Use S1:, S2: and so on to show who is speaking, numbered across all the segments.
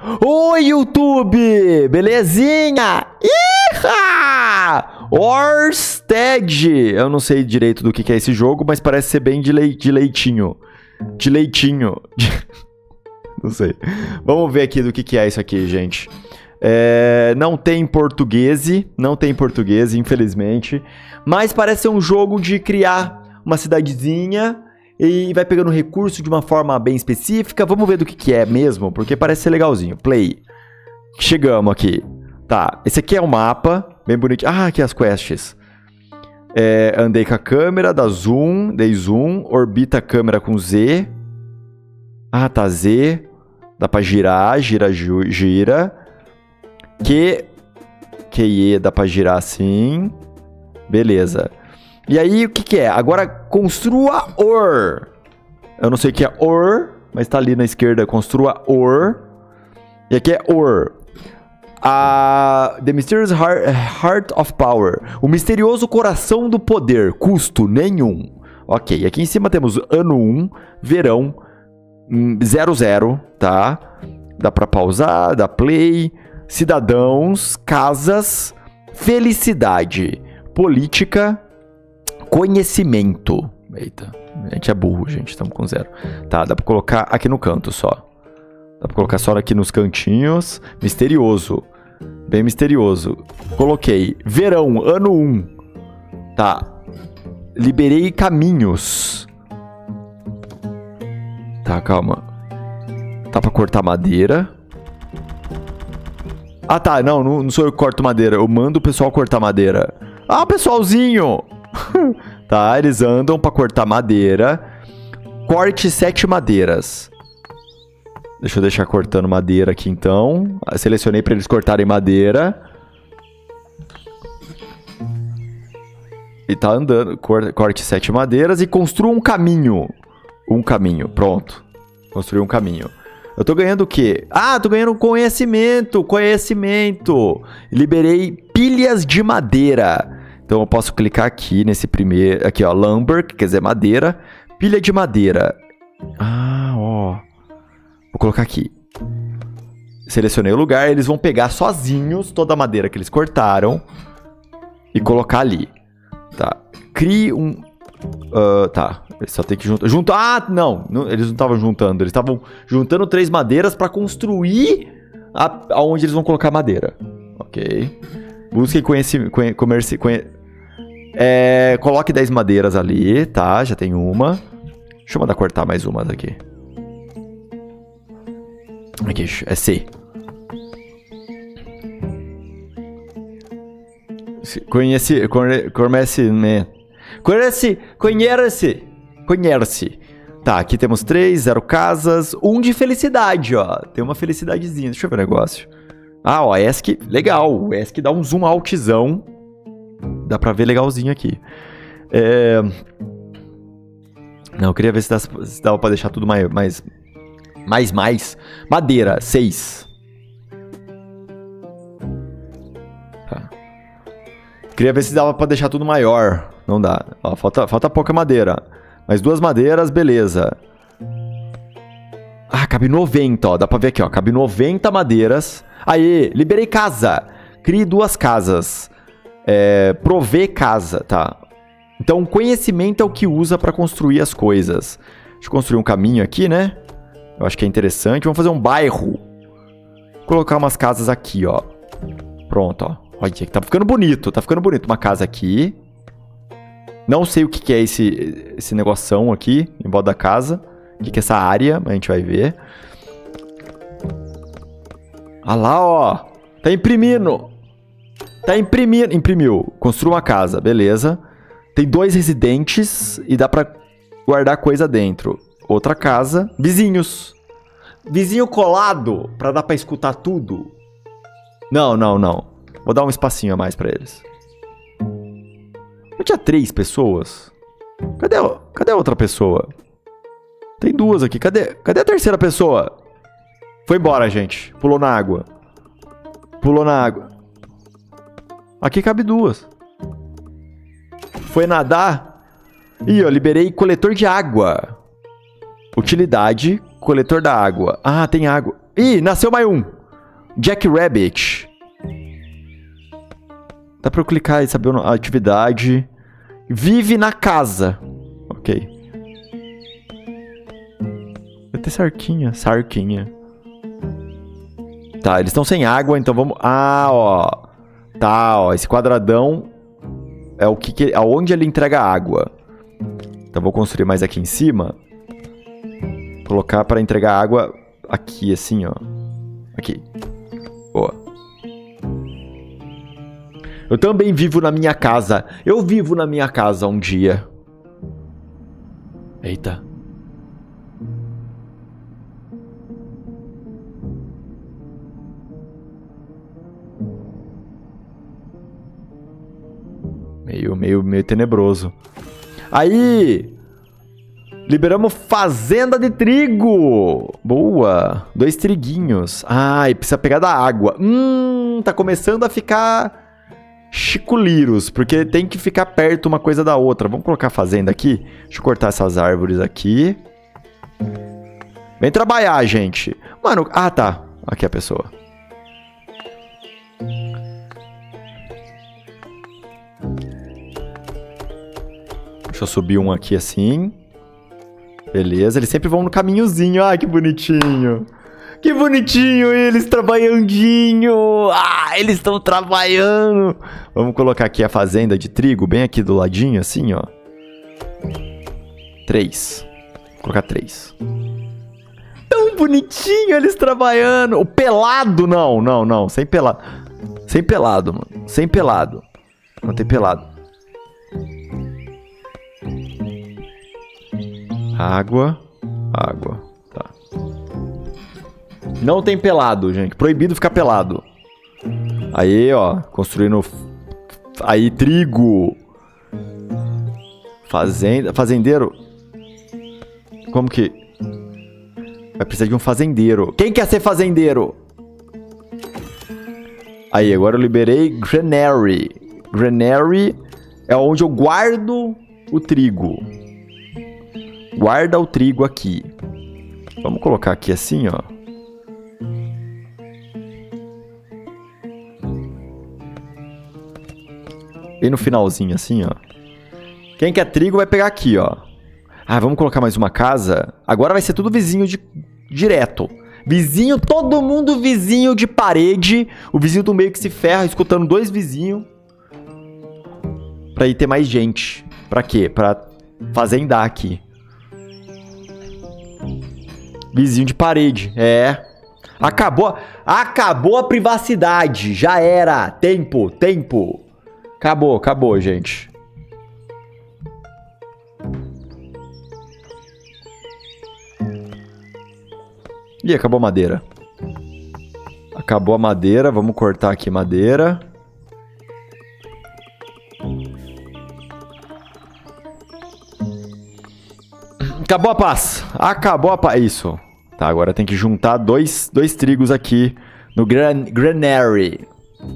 S1: Oi, YouTube! Belezinha? Iha! Orsted! Eu não sei direito do que é esse jogo, mas parece ser bem de leitinho. De leitinho. Não sei. Vamos ver aqui do que é isso aqui, gente. Não tem português, infelizmente. Mas parece ser um jogo de criar uma cidadezinha e vai pegando recurso de uma forma bem específica. Vamos ver do que é mesmo, porque parece ser legalzinho. Play. Chegamos aqui. Tá, esse aqui é o mapa, bem bonito. Ah, aqui as quests. Andei com a câmera, dá zoom, dei zoom, orbita a câmera com Z. Ah, tá, Z. Dá pra girar, gira. QE dá pra girar assim. Beleza. E aí, o que é? Agora, construa OR. Eu não sei o que é OR, mas tá ali na esquerda. Construa OR. E aqui é OR. The Mysterious Heart of Power. O misterioso coração do poder. Custo nenhum. Ok, aqui em cima temos ano 1, verão 00, tá? Dá pra pausar, dá play. Cidadãos, casas, felicidade, política, conhecimento. Eita, a gente é burro, gente, estamos com 0. Tá, dá pra colocar aqui no canto só. Dá pra colocar só aqui nos cantinhos. Misterioso, bem misterioso. Coloquei verão, ano 1. Tá, liberei caminhos. Tá, calma. Tá pra cortar madeira. Ah, tá. Não sou eu que corto madeira. Eu mando o pessoal cortar madeira. Ah, pessoalzinho! Tá, eles andam pra cortar madeira. Corte 7 madeiras. Deixa eu deixar cortando madeira aqui, então. Selecionei pra eles cortarem madeira. E tá andando. Corte 7 madeiras e construa um caminho. Um caminho. Pronto. Construí um caminho. Eu tô ganhando o quê? Ah, tô ganhando conhecimento. Liberei pilhas de madeira. Então eu posso clicar aqui nesse primeiro... Aqui, ó, lumber, que quer dizer madeira. Pilha de madeira. Ah, ó. Vou colocar aqui. Selecionei o lugar. Eles vão pegar sozinhos toda a madeira que eles cortaram e colocar ali. Tá. Crie um... tá. Eles só tem que juntar. Ah, não. Eles não estavam juntando. Eles estavam juntando 3 madeiras para construir aonde eles vão colocar madeira. Ok. Busquem comércio. Coloque 10 madeiras ali, tá? Já tem uma. Deixa eu mandar cortar mais umas aqui. Aqui, é C. Conhece. Tá, aqui temos 3, 0 casas, 1 de felicidade, ó. Tem uma felicidadezinha. Deixa eu ver o negócio. Ah, ó, ESC, legal. O ESC dá um zoom altzão. Dá pra ver legalzinho aqui. Não, eu queria ver se dava pra deixar tudo mais. Madeira, 6. Tá. Queria ver se dava pra deixar tudo maior. Não dá. Ó, falta pouca madeira. Mais 2 madeiras, beleza. Ah, cabe 90, ó. Dá pra ver aqui, ó. Cabe 90 madeiras. Aê, liberei casa. Crie 2 casas. Prover casa, tá. Então, conhecimento é o que usa pra construir as coisas. Deixa eu construir um caminho aqui, né? Eu acho que é interessante. Vamos fazer um bairro. Vou colocar umas casas aqui, ó. Pronto, ó. Olha, tá ficando bonito. Tá ficando bonito. Uma casa aqui. Não sei o que é esse negoção aqui, em volta da casa. O que é essa área, mas a gente vai ver. Ah lá, ó. Tá imprimindo. Imprimiu. Construa uma casa, beleza. Tem 2 residentes e dá pra guardar coisa dentro. Outra casa. Vizinhos. Vizinho colado, pra dar pra escutar tudo. Não. Vou dar um espacinho a mais pra eles. Eu tinha 3 pessoas. Cadê a outra pessoa? Tem 2 aqui. Cadê a terceira pessoa? Foi embora, gente. Pulou na água. Aqui cabe 2. Foi nadar. Ih, eu liberei coletor de água. Utilidade, coletor da água. Ah, tem água. Ih, nasceu mais um. Jack Rabbit. Dá pra eu clicar e saber a atividade. Vive na casa. Ok. Vai ter sarquinha. Sarquinha. Tá, eles estão sem água, então vamos... Ah, ó. Tá, ó. Esse quadradão é o que... Aonde ele entrega água. Então vou construir mais aqui em cima. Colocar para entregar água aqui, assim, ó. Aqui. Boa. Eu também vivo na minha casa. Eu vivo na minha casa um dia. Eita. Meio tenebroso. Aí! Liberamos fazenda de trigo! Boa! 2 triguinhos. Ah, e precisa pegar da água. Tá começando a ficar chiculiros, porque tem que ficar perto uma coisa da outra. Vamos colocar a fazenda aqui? Deixa eu cortar essas árvores aqui. Vem trabalhar, gente. Mano, ah, tá. Aqui a pessoa. Deixa eu subir um aqui assim. Beleza, eles sempre vão no caminhozinho. Ah, que bonitinho. Que bonitinho eles trabalhandinho. Ah, eles estão trabalhando. Vamos colocar aqui a fazenda de trigo, bem aqui do ladinho, assim, ó. 3. Vou colocar 3. Tão bonitinho eles trabalhando. O pelado, não. Sem pelado. Sem pelado, mano. Sem pelado. Não tem pelado. Água. Tá. Não tem pelado, gente. Proibido ficar pelado. Aí, ó. Construindo... Aí, trigo. Fazendeiro. Como que... Vai precisar de um fazendeiro. Quem quer ser fazendeiro? Aí, agora eu liberei Granary. Granary é onde eu guardo o trigo. Guarda o trigo aqui. Vamos colocar aqui assim, ó. Bem no finalzinho, assim, ó. Quem quer trigo vai pegar aqui, ó. Ah, vamos colocar mais uma casa. Agora vai ser tudo vizinho direto. Vizinho, todo mundo vizinho de parede. O vizinho do meio que se ferra, escutando 2 vizinhos. Pra ir ter mais gente. Pra quê? Pra fazendar aqui. Vizinho de parede, é. Acabou a privacidade. Já era. Tempo. Acabou, gente. Ih, acabou a madeira. Acabou a madeira. Vamos cortar aqui madeira. Acabou a paz. Isso. Tá, agora tem que juntar dois trigos aqui no Granary.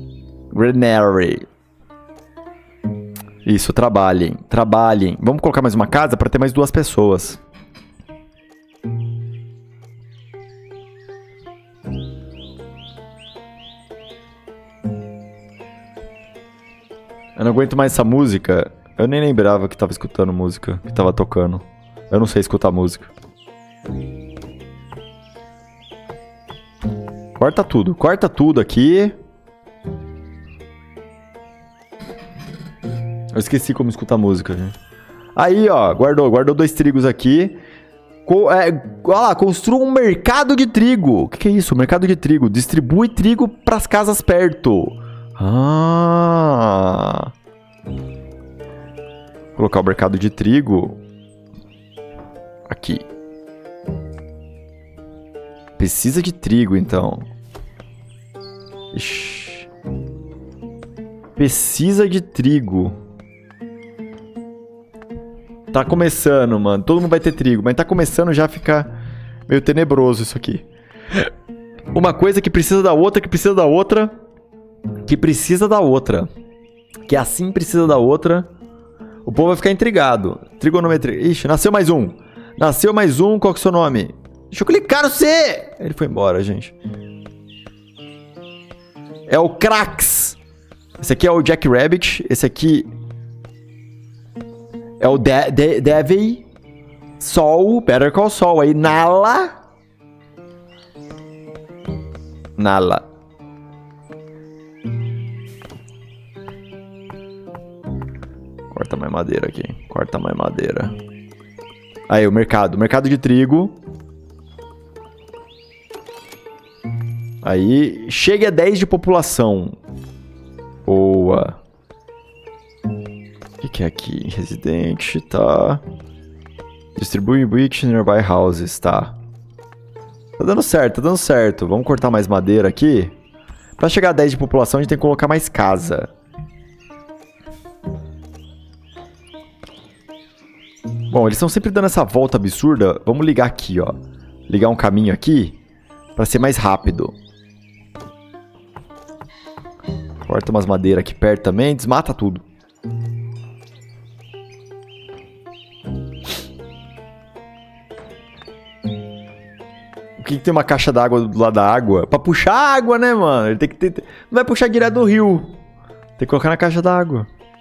S1: Isso, trabalhem. Vamos colocar mais uma casa para ter mais 2 pessoas. Eu não aguento mais essa música. Eu nem lembrava que tava escutando música, que tava tocando. Eu não sei escutar música. Corta tudo aqui. Eu esqueci como escutar música, gente. Aí, ó, guardou 2 trigos aqui. Olha lá, construa um mercado de trigo. O que é isso? Mercado de trigo. Distribui trigo pras casas perto. Ah. Vou colocar o mercado de trigo aqui. Precisa de trigo, então. Ixi. Precisa de trigo. Tá começando, mano. Todo mundo vai ter trigo, mas tá começando já a ficar meio tenebroso isso aqui. Uma coisa que precisa da outra, que precisa da outra, que precisa da outra, que assim precisa da outra. O povo vai ficar intrigado. Trigonometria. Ixi, nasceu mais um. Qual que é o seu nome? Deixa eu clicar no C! Ele foi embora, gente. É o Krax. Esse aqui é o Jack Rabbit. Esse aqui é o Devey. Sol. Better Call Saul. Aí Nala. Nala. Corta mais madeira aqui. Corta mais madeira. Aí, o mercado. Mercado de trigo. Aí, chegue a 10 de população. Boa. O que é aqui? Residente, tá. Distribui brick nearby houses, tá. Tá dando certo, tá dando certo. Vamos cortar mais madeira aqui. Pra chegar a 10 de população, a gente tem que colocar mais casa. Bom, eles estão sempre dando essa volta absurda. Vamos ligar aqui, ó. Ligar um caminho aqui pra ser mais rápido. Corta umas madeiras aqui perto também. Desmata tudo. O que tem uma caixa d'água do lado da água? Pra puxar água, né, mano? Ele tem que ter... Não vai puxar direto do rio. Tem que colocar na caixa d'água.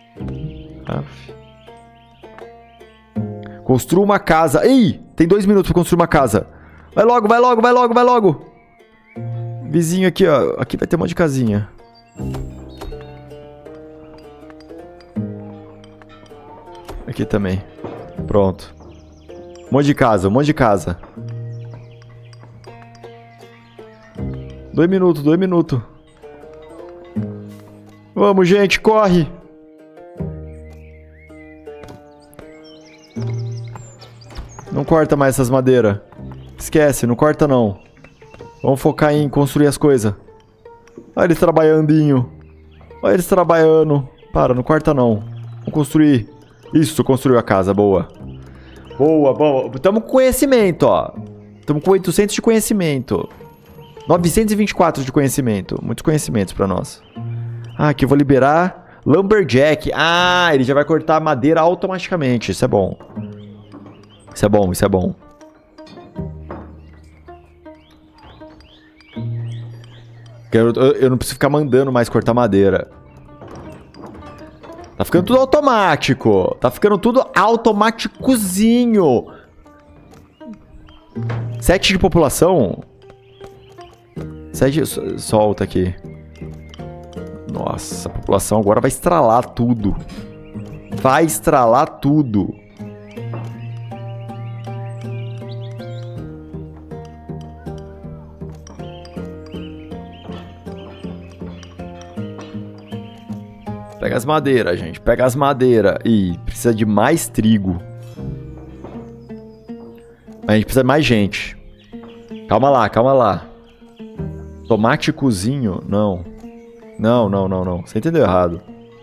S1: Construa uma casa. Ei, tem 2 minutos pra construir uma casa. Vai logo, vai logo, vai logo, vai logo. Vizinho aqui, ó. Aqui vai ter um monte de casinha. Aqui também. Pronto. Um monte de casa, um monte de casa. 2 minutos, 2 minutos. Vamos, gente, corre. Não corta mais essas madeiras. Esquece, não corta não. Vamos focar em construir as coisas. Olha eles trabalhandinho. Olha eles trabalhando. Para, não corta não. Vamos construir. Isso, construiu a casa, boa. Boa, boa. Tamo com conhecimento, ó. Tamo com 800 de conhecimento. 924 de conhecimento. Muitos conhecimentos pra nós. Ah, aqui eu vou liberar Lumberjack. Ah, ele já vai cortar a madeira automaticamente. Isso é bom. Isso é bom, isso é bom. Eu não preciso ficar mandando mais cortar madeira. Tá ficando tudo automático. Tá ficando tudo automáticozinho. 7 de população. 7... Solta aqui. Nossa, a população agora vai estralar tudo. Vai estralar tudo. Pega as madeiras, gente. Pega as madeiras. Ih, precisa de mais trigo. A gente precisa de mais gente. Calma lá, calma lá. Tomate cozinho? Não. Não, não, não, não. Você entendeu errado.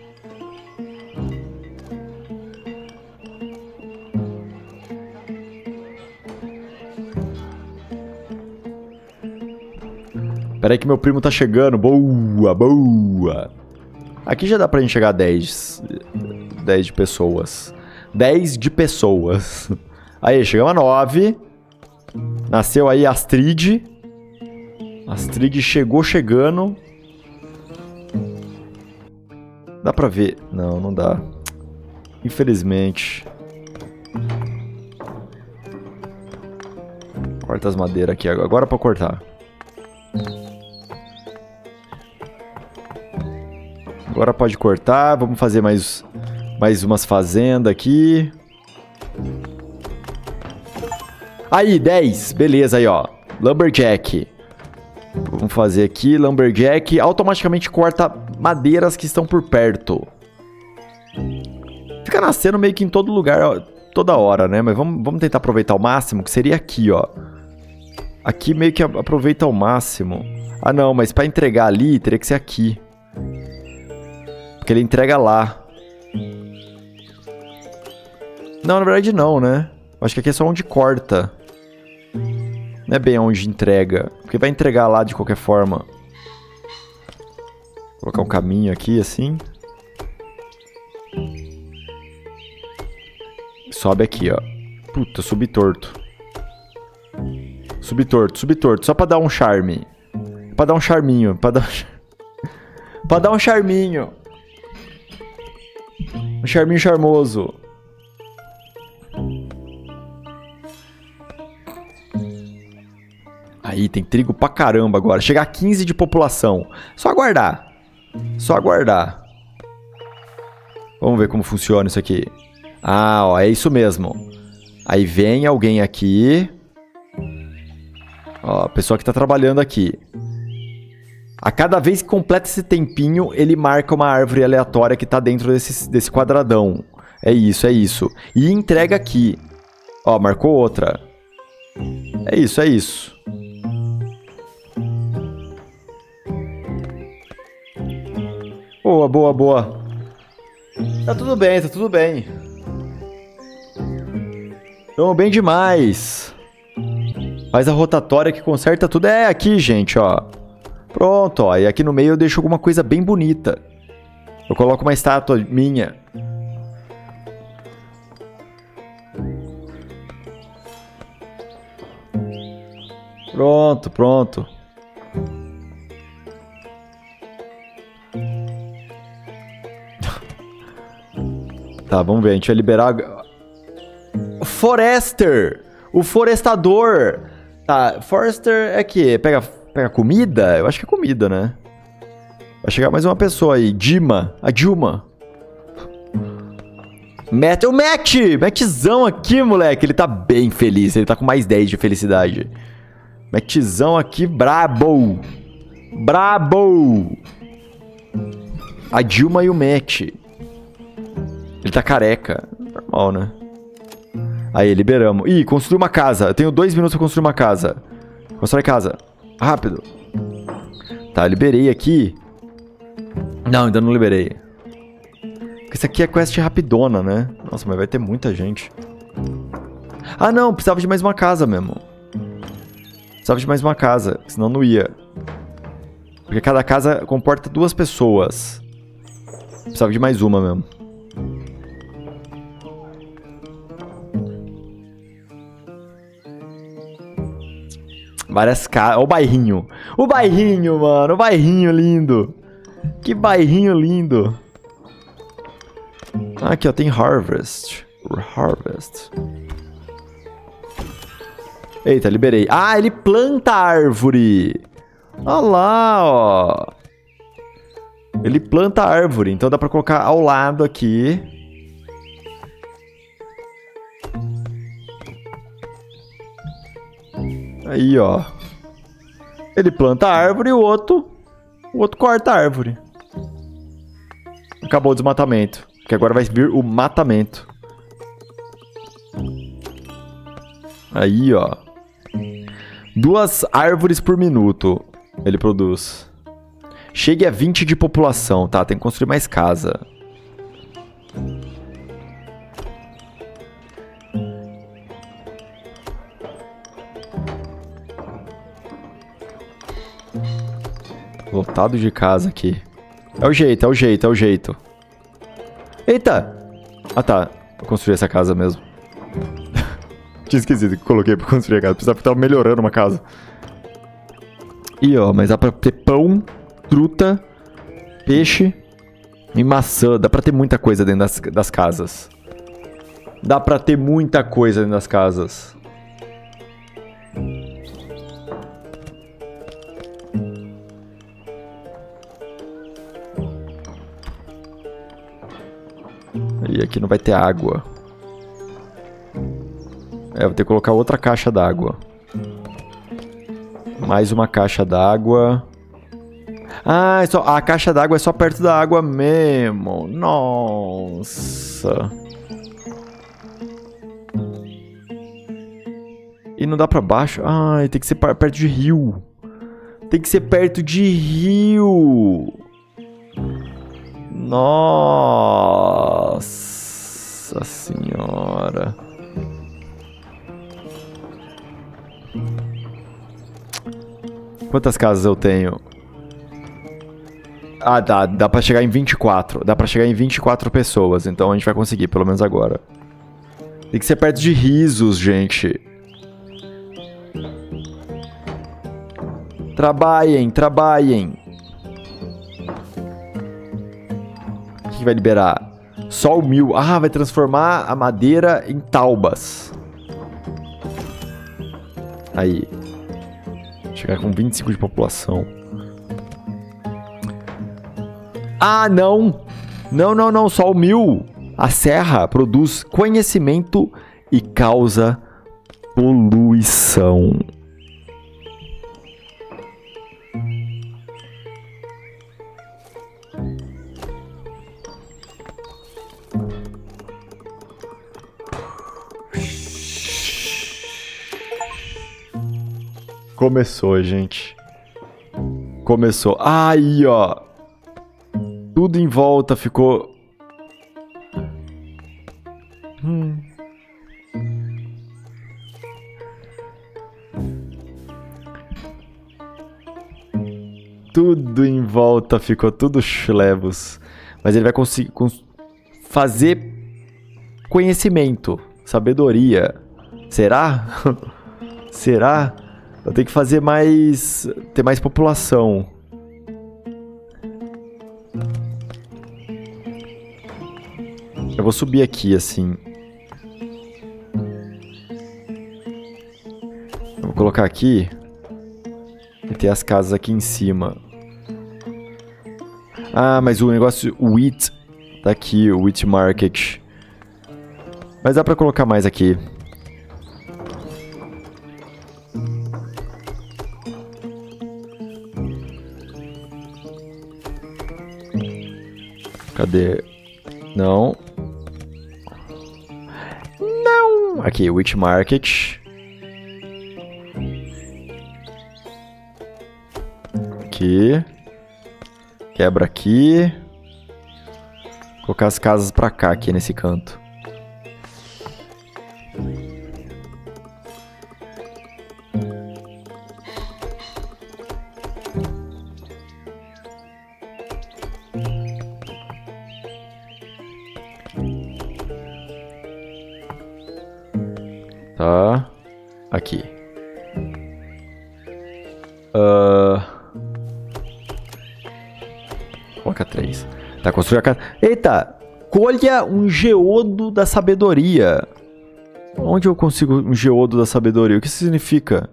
S1: Pera aí que meu primo tá chegando. Boa, boa. Aqui já dá pra gente chegar a 10. 10 de pessoas. 10 de pessoas. Aí, chegamos a 9. Nasceu aí Astrid. Astrid chegou chegando. Dá pra ver? Não, não dá. Infelizmente. Corta as madeiras aqui. Agora pra cortar. Agora pode cortar. Vamos fazer mais umas fazendas aqui. Aí, 10. Beleza, aí, ó. Lumberjack. Vamos fazer aqui. Lumberjack. Automaticamente corta madeiras que estão por perto. Fica nascendo meio que em todo lugar, ó, toda hora, né? Mas vamos tentar aproveitar o máximo, que seria aqui, ó. Aqui meio que aproveita ao máximo. Ah, não. Mas pra entregar ali, teria que ser aqui. Porque ele entrega lá. Não, na verdade não, né? Acho que aqui é só onde corta. Não é bem onde entrega. Porque vai entregar lá de qualquer forma. Vou colocar um caminho aqui, assim. Sobe aqui, ó. Puta, subi torto. Subtorto, subtorto. Só pra dar um charme. Pra dar um charminho. Pra dar um charminho. Um charminho charmoso. Aí, tem trigo pra caramba agora. Chegar a 15 de população. Só aguardar. Só aguardar. Vamos ver como funciona isso aqui. Ah, ó, é isso mesmo. Aí vem alguém aqui. Ó, a pessoa que tá trabalhando aqui. A cada vez que completa esse tempinho, ele marca uma árvore aleatória que tá dentro desse quadradão. É isso, é isso. E entrega aqui. Ó, marcou outra. É isso, é isso. Boa, boa, boa. Tá tudo bem, tá tudo bem. Tamo bem demais. Faz a rotatória que conserta tudo. É aqui, gente, ó. Pronto, ó. E aqui no meio eu deixo alguma coisa bem bonita. Eu coloco uma estátua minha. Pronto, pronto. Tá, vamos ver. A gente vai liberar... Forester! O forestador! Tá, Forester é que pega comida? Eu acho que é comida, né? Vai chegar mais uma pessoa aí. Dima. A Dilma. O Matt! Mattzão aqui, moleque. Ele tá bem feliz. Ele tá com mais 10 de felicidade. Mattzão aqui, brabo! Brabo! A Dilma e o Matt. Ele tá careca. Normal, né? Aí, liberamos. Ih, construir uma casa. Eu tenho 2 minutos pra construir uma casa. Constrói casa. Rápido. Tá, liberei aqui. Não, ainda não liberei. Porque isso aqui é quest rapidona, né? Nossa, mas vai ter muita gente. Ah, não. Precisava de mais uma casa mesmo. Precisava de mais uma casa. Senão não ia. Porque cada casa comporta 2 pessoas. Precisava de mais uma mesmo. Várias casas. Olha o bairrinho. O bairrinho, mano. O bairrinho lindo. Que bairrinho lindo. Ah, aqui, ó. Tem Harvest. Harvest. Eita, liberei. Ah, ele planta a árvore. Olha lá, ó. Ele planta a árvore. Então dá pra colocar ao lado aqui. Aí, ó. Ele planta a árvore e o outro corta a árvore. Acabou o desmatamento. Porque agora vai vir o matamento. Aí, ó. 2 árvores por minuto ele produz. Chegue a 20 de população, tá? Tem que construir mais casa. Lotado de casa aqui. É o jeito, é o jeito, é o jeito. Eita! Ah, tá. Eu construí essa casa mesmo. Tinha esquecido que coloquei pra construir a casa. Precisava estar melhorando uma casa. E ó, mas dá pra ter pão, truta, peixe e maçã. Dá pra ter muita coisa dentro das casas. Dá pra ter muita coisa dentro das casas. E aqui não vai ter água. É, vou ter que colocar outra caixa d'água. Mais uma caixa d'água. Ah, a caixa d'água é só perto da água mesmo. Nossa. E não dá pra baixo? Ai, tem que ser perto de rio. Tem que ser perto de rio. Nossa senhora. Quantas casas eu tenho? Ah, dá pra chegar em 24. Dá pra chegar em 24 pessoas, então a gente vai conseguir, pelo menos agora. Tem que ser perto de risos, gente. Trabalhem, trabalhem. O que vai liberar? Só o 1000. Ah, vai transformar a madeira em taubas. Aí. Chegar com 25 de população. Ah, não. Não, não, não. Só o 1000. A serra produz conhecimento e causa poluição. Começou, gente. Começou. Aí, ó. Tudo em volta ficou... Tudo em volta ficou tudo chlebos. Mas ele vai conseguir fazer conhecimento, sabedoria. Será? Será? Eu tenho que fazer mais... ter mais população. Eu vou subir aqui, assim. Eu vou colocar aqui. E ter as casas aqui em cima. Ah, mas o negócio... O wheat tá aqui, o wheat market. Mas dá pra colocar mais aqui. Cadê? Não. Não! Aqui, wheat market. Aqui. Quebra aqui. Vou colocar as casas pra cá, aqui nesse canto. Tá. Aqui. Coloca 3. Tá, construir a casa. Eita! Colha um geodo da sabedoria. Onde eu consigo um geodo da sabedoria? O que isso significa?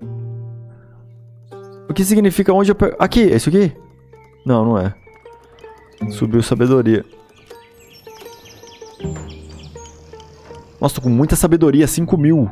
S1: O que significa onde eu... Aqui, é isso aqui? Não, não é. Subiu sabedoria. Nossa, tô com muita sabedoria. 5.000.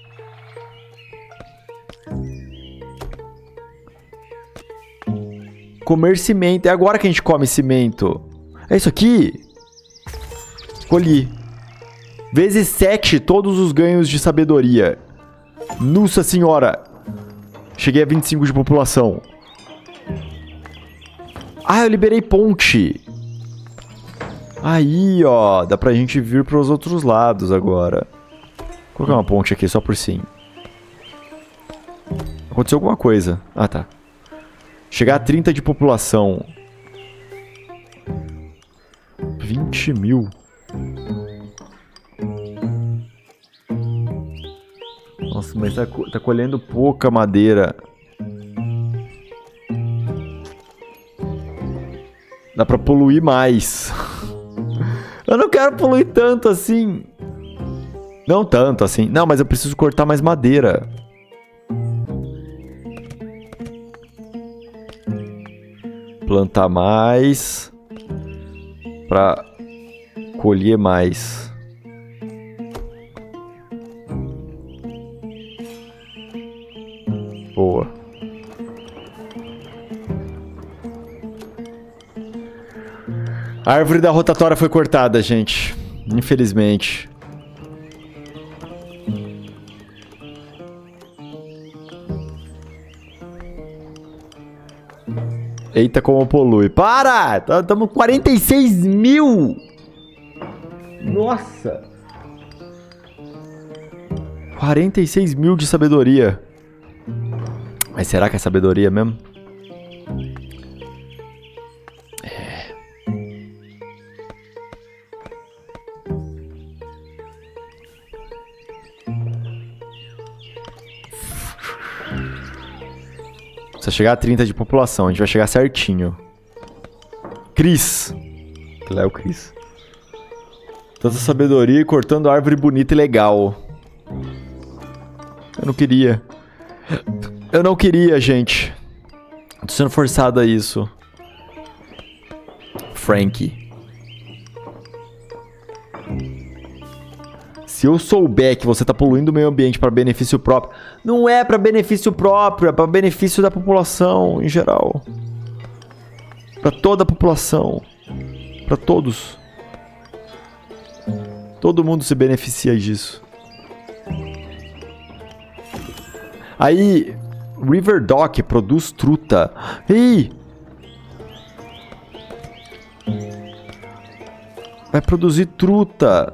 S1: Comer cimento. É agora que a gente come cimento. É isso aqui? Colhi. Vezes 7 todos os ganhos de sabedoria. Nossa senhora. Cheguei a 25 de população. Ah, eu liberei ponte. Aí, ó. Dá pra gente vir pros outros lados agora. Vou colocar uma ponte aqui só por sim. Aconteceu alguma coisa. Ah, tá. Chegar a 30 de população. 20.000. Nossa, mas tá colhendo pouca madeira. Dá pra poluir mais. Eu não quero poluir tanto assim. Não tanto assim. Não, mas eu preciso cortar mais madeira. Plantar mais. Pra colher mais. Boa. A árvore da rotatória foi cortada, gente. Infelizmente. Eita, como polui. Para! Estamos com 46.000! Nossa! 46.000 de sabedoria. Mas será que é sabedoria mesmo? É. Precisa chegar a 30 de população. A gente vai chegar certinho. Cris. Que lá é o Cris. Tanta sabedoria e cortando árvore bonita e legal. Eu não queria. Eu não queria, gente. Tô sendo forçado a isso. Frankie. Se eu souber que você tá poluindo o meio ambiente para benefício próprio... Não é para benefício próprio, é para benefício da população em geral. Para toda a população. Para todos. Todo mundo se beneficia disso. Aí, Riverdock produz truta. Ei! Vai produzir truta.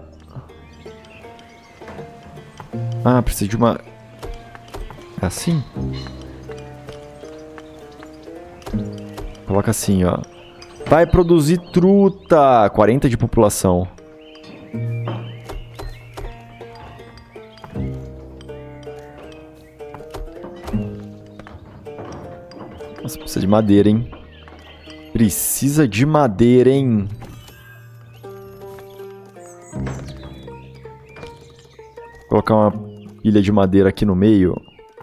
S1: Ah, precisa de uma... É assim? Coloca assim, ó. Vai produzir truta. 40 de população. Nossa, precisa de madeira, hein? Precisa de madeira, hein? Vou colocar uma pilha de madeira aqui no meio.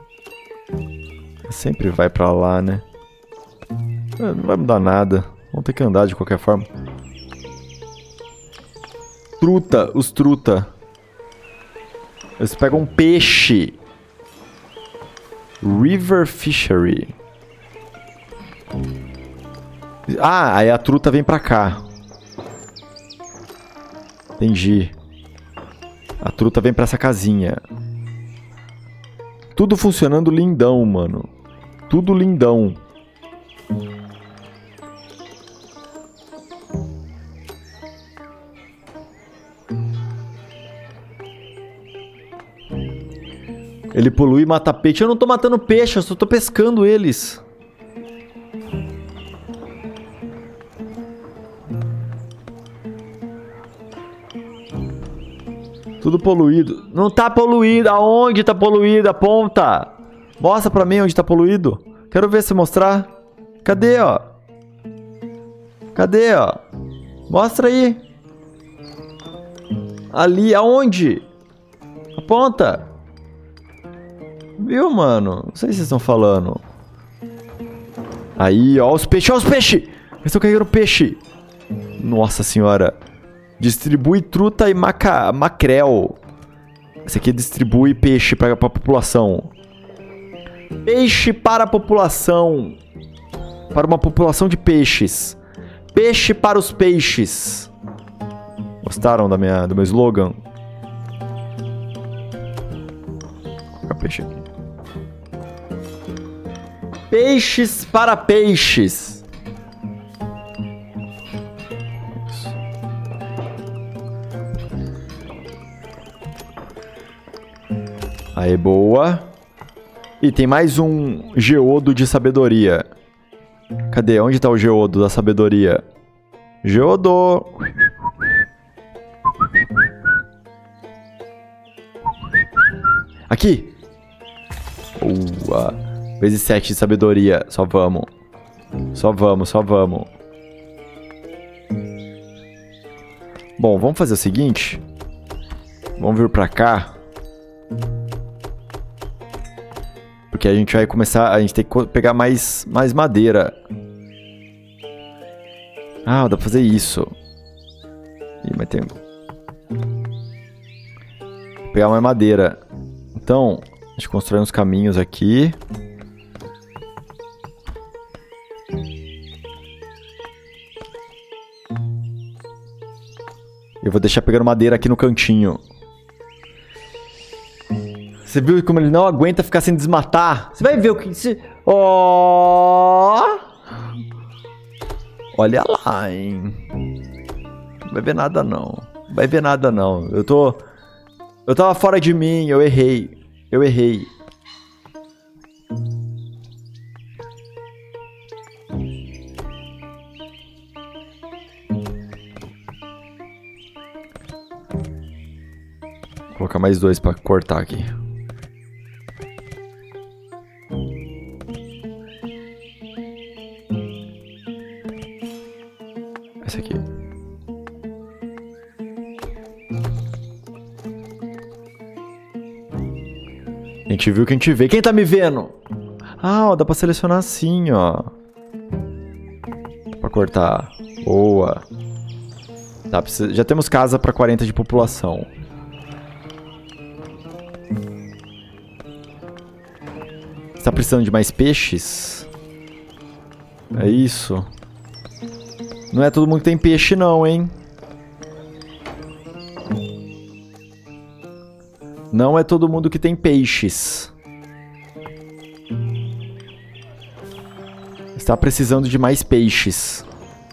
S1: Sempre vai pra lá, né? Não vai mudar nada. Vamos ter que andar de qualquer forma. Truta, os truta. Eles pegam peixe. River Fishery. Ah, aí a truta vem pra cá. Entendi. A truta vem pra essa casinha. Tudo funcionando lindão, mano. Tudo lindão. Ele polui e mata peixe. Eu não tô matando peixe, eu só tô pescando eles. Tudo poluído. Não tá poluído. Aonde tá poluído? Aponta. Mostra pra mim onde tá poluído. Quero ver você mostrar. Cadê, ó? Cadê, ó? Mostra aí. Ali, aonde? Aponta. Viu, mano? Não sei se vocês estão falando. Aí, ó os peixes. Ó os peixes. Eles estão carregando peixe. Nossa senhora. Distribui truta e macrel. Esse aqui distribui peixe para a população. Peixe para a população. Para uma população de peixes. Peixe para os peixes. Gostaram do meu slogan? Vou colocar peixe aqui. Peixes para peixes. Aí, boa. E tem mais um geodo de sabedoria. Cadê? Onde tá o geodo da sabedoria? Geodo! Aqui! Boa! Vezes 7 de sabedoria. Só vamos. Só vamos, só vamos. Bom, vamos fazer o seguinte. Vamos vir pra cá. Porque a gente vai começar... A gente tem que pegar mais madeira. Ah, dá pra fazer isso. Ih, mas tem... Pegar mais madeira. Então, a gente constrói uns caminhos aqui. Eu vou deixar pegando madeira aqui no cantinho. Você viu como ele não aguenta ficar sem desmatar? Você vai ver o que... Ó! Olha lá, hein? Não vai ver nada, não. Não vai ver nada, não. Eu tava fora de mim. Eu errei. Eu errei. Vou colocar mais 2 pra cortar aqui. Esse aqui. A gente viu que a gente vê. Quem tá me vendo? Ah, ó, dá pra selecionar assim, ó. Pra cortar. Boa. Tá, já temos casa pra 40 de população. Você tá precisando de mais peixes? É isso. Não é todo mundo que tem peixe não, hein? Não é todo mundo que tem peixes. Está precisando de mais peixes.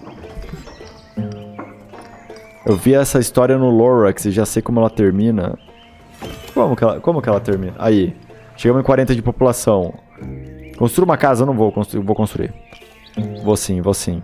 S1: Eu vi essa história no Lorax e já sei como ela termina. Como que ela termina? Aí. Chegamos em 40 de população. Construa uma casa? Eu não vou construir. Vou construir. Vou sim, vou sim.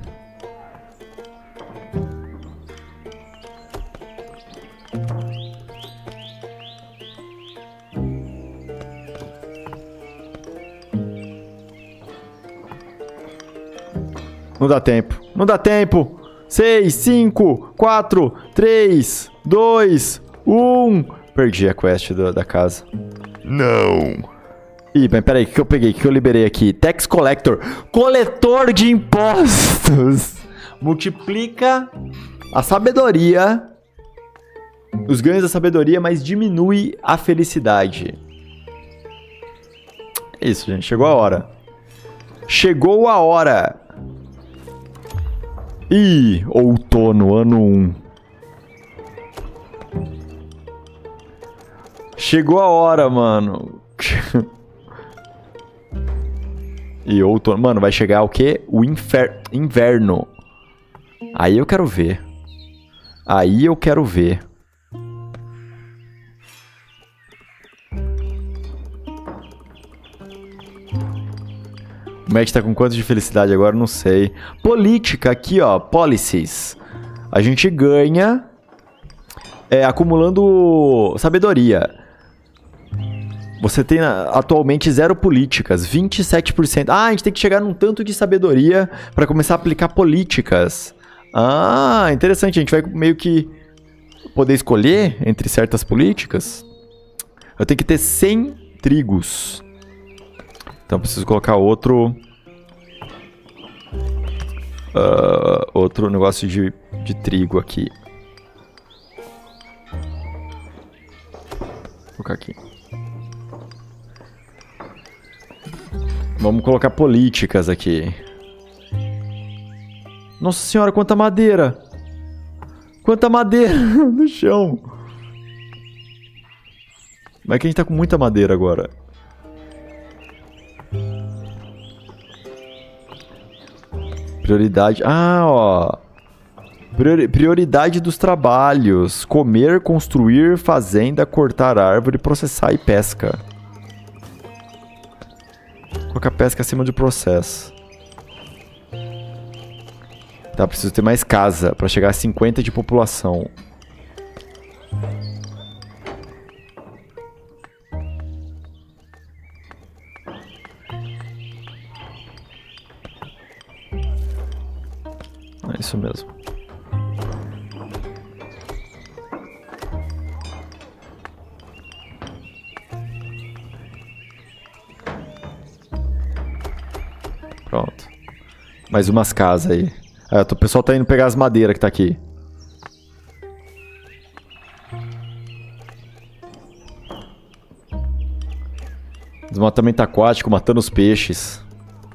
S1: Não dá tempo. Não dá tempo. 6, 5, 4, 3, 2, 1. Perdi a quest da casa. Não. Ih, mas peraí, o que eu peguei? O que eu liberei aqui? Tax Collector. Coletor de impostos. Multiplica a sabedoria. Os ganhos da sabedoria, mas diminui a felicidade. É isso, gente. Chegou a hora. Chegou a hora. Ih, outono, ano 1. Chegou a hora, mano. E outono. Mano, vai chegar o quê? O inverno. Aí eu quero ver. Aí eu quero ver. O Matt tá com quanto de felicidade agora? Não sei. Política aqui, ó. Policies. A gente ganha acumulando sabedoria. Você tem atualmente 0 políticas, 27%. Ah, a gente tem que chegar num tanto de sabedoria para começar a aplicar políticas. Ah, interessante. A gente vai meio que poder escolher entre certas políticas. Eu tenho que ter 100 trigos. Então preciso colocar outro... outro negócio de trigo aqui. Vou colocar aqui. Vamos colocar políticas aqui. Nossa senhora, quanta madeira! Quanta madeira no chão! Mas é que a gente tá com muita madeira agora. Prioridade... Ah, ó. Prioridade dos trabalhos. Comer, construir, fazenda, cortar árvore, processar e pesca. Colocar pesca acima do processo. Tá, preciso ter mais casa pra chegar a 50 de população. É isso mesmo. Pronto. Mais umas casas aí. O pessoal tá indo pegar as madeiras que tá aqui. Desmatamento aquático, matando os peixes.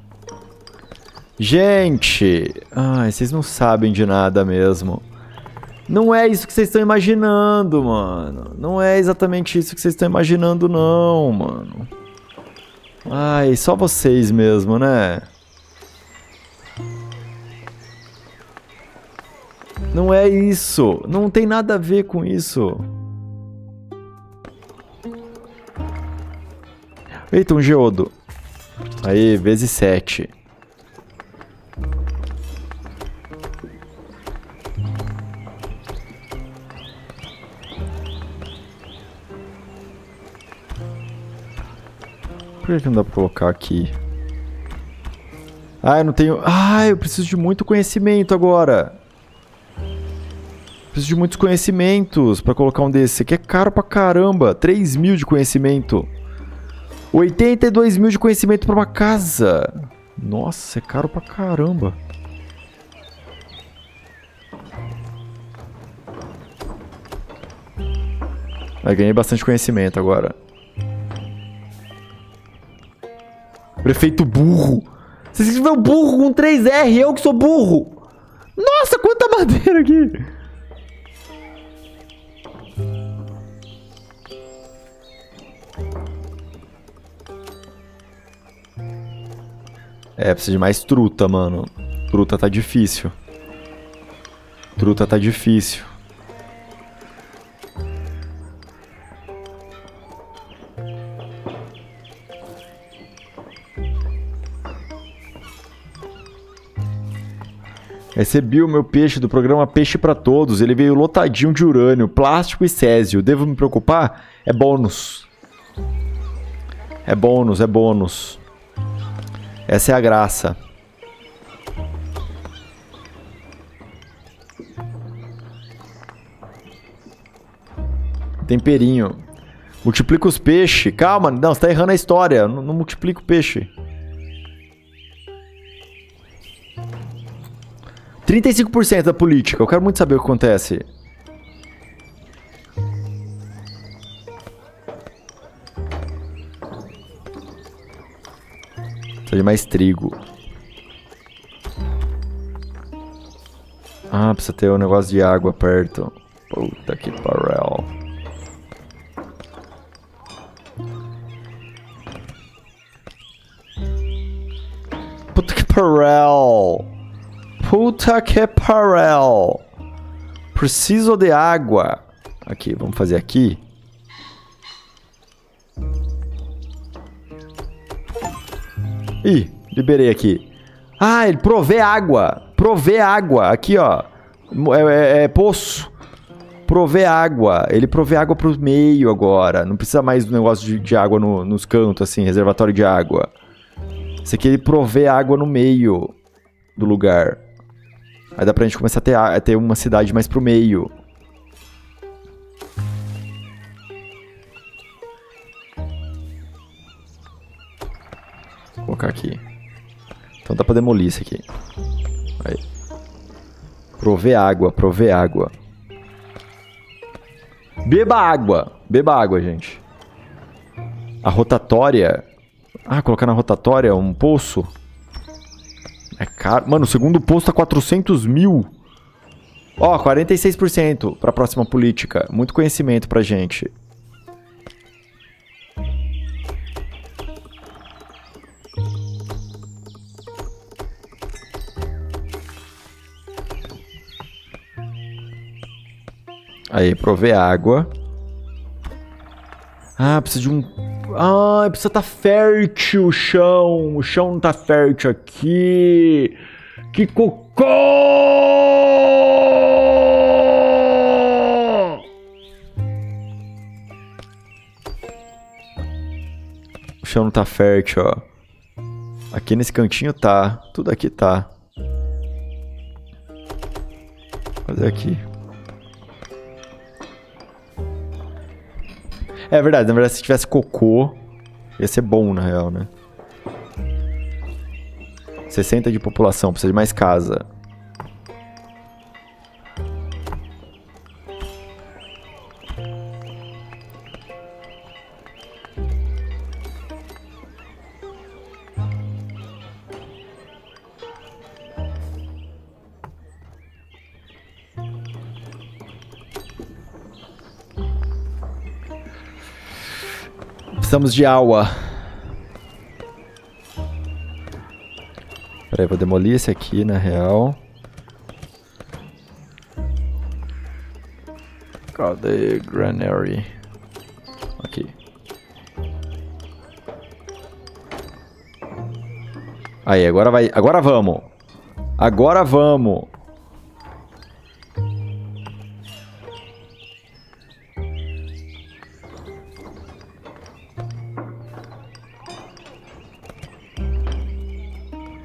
S1: Gente! Ai, vocês não sabem de nada mesmo. Não é isso que vocês estão imaginando, mano. Não é exatamente isso que vocês estão imaginando, não, mano. Ai, só vocês mesmo, né? Não é isso. Não tem nada a ver com isso. Eita, um geodo. Aí, vezes 7. Por que não dá pra colocar aqui? Ah, eu não tenho... Ah, eu preciso de muito conhecimento agora. Preciso de muitos conhecimentos pra colocar um desses. Isso aqui é caro pra caramba. 3 mil de conhecimento. 82 mil de conhecimento pra uma casa. Nossa, é caro pra caramba. Aí ganhei bastante conhecimento agora. Prefeito burro. Você escreveu burro com 3R, eu que sou burro. Nossa, quanta madeira aqui. É, precisa de mais truta, mano. Truta tá difícil. Truta tá difícil. Recebi o meu peixe do programa Peixe pra Todos. Ele veio lotadinho de urânio, plástico e césio. Devo me preocupar? É bônus. É bônus, é bônus. Essa é a graça. Temperinho. Multiplica os peixes. Calma, não, você tá errando a história. Não multiplica o peixe. 35% da política. Eu quero muito saber o que acontece. Precisa de mais trigo. Ah, precisa ter um negócio de água perto. Puta que pariu. Puta que pariu. Puta que pariu. Preciso de água. Aqui, vamos fazer aqui. Ih, liberei aqui. Ah, ele provê água. Provê água. Aqui, ó. É poço. Provê água. Ele provê água pro meio agora. Não precisa mais do negócio de água nos cantos, assim. Reservatório de água. Esse aqui ele provê água no meio do lugar. Aí dá pra gente começar a ter uma cidade mais pro meio. Vou colocar aqui. Então dá pra demolir isso aqui. Aí. Prover água, prover água. Beba água. Beba água, gente. A rotatória... Ah, colocar na rotatória um poço... É caro. Mano, o segundo posto tá 400 mil. Ó, 46% pra próxima política. Muito conhecimento pra gente. Aí, prover água. Ah, precisa de um... Ah, precisa estar fértil o chão. O chão não tá fértil aqui. Que cocô! O chão não tá fértil, ó. Aqui nesse cantinho tá. Tudo aqui tá. Vou fazer aqui. É verdade, na verdade, se tivesse cocô, ia ser bom, na real, né? 60 de população, precisa de mais casa. Precisamos de água. Peraí, vou demolir esse aqui, na real. Cadê Granary? Aqui. Aí, agora vai. Agora vamos. Agora vamos.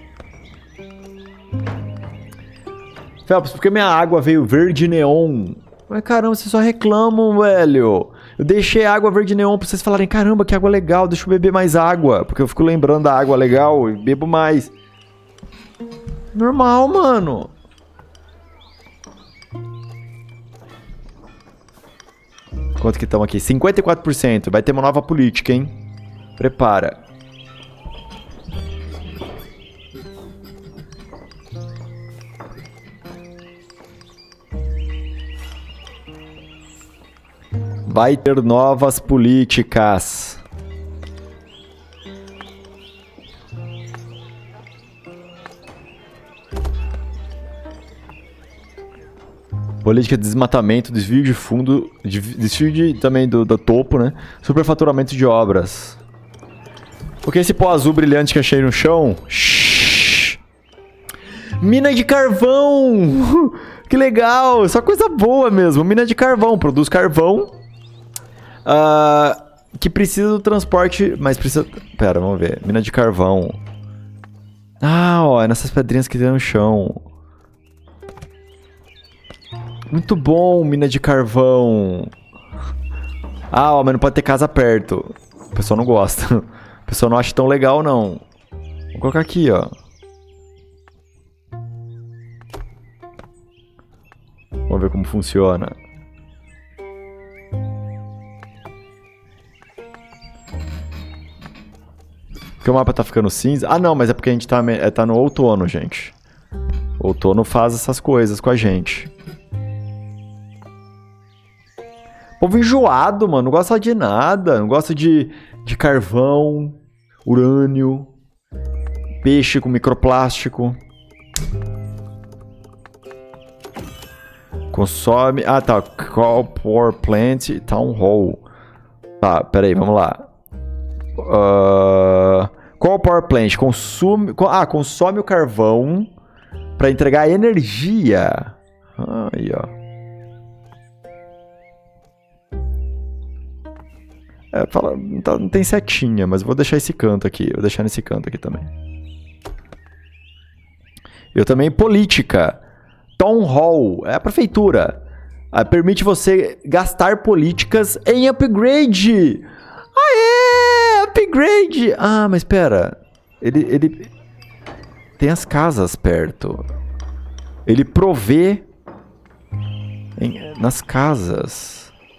S1: Phelps, por que minha água veio verde neon? Mas caramba, vocês só reclamam, velho. Eu deixei água verde neon pra vocês falarem, caramba, que água legal, deixa eu beber mais água. Porque eu fico lembrando da água legal e bebo mais. Normal, mano. Quanto que estamos aqui? 54%. Vai ter uma nova política, hein? Prepara. Vai ter novas políticas. Política de desmatamento, desvio de fundo, também do topo, né? Superfaturamento de obras. Porque esse pó azul brilhante que achei no chão... Shhh. Mina de carvão! Que legal! Só coisa boa mesmo. Mina de carvão. Produz carvão. Que precisa do transporte... Mas precisa... Pera, vamos ver. Mina de carvão. Ah, ó. É nessas pedrinhas que tem no chão. Muito bom, mina de carvão. Ah, ó, mas não pode ter casa perto. O pessoal não gosta. O pessoal não acha tão legal, não. Vou colocar aqui, ó. Vamos ver como funciona. Porque o mapa tá ficando cinza. Ah, não, mas é porque a gente tá no outono, gente. O outono faz essas coisas com a gente. Povo enjoado, mano. Não gosta de nada. Não gosta de carvão, urânio, peixe com microplástico. Consome... Ah, tá. Call Power Plant Town Hall. Tá, peraí, vamos lá. Call Power Plant consome... consome o carvão para entregar energia. Aí, ó. Não tem setinha, mas vou deixar esse canto aqui. Vou deixar nesse canto aqui também. Eu também, política. Town Hall, é a prefeitura. Permite você gastar políticas em upgrade. Aê! Upgrade! Ah, mas espera. Ele tem as casas perto. Ele provê nas casas.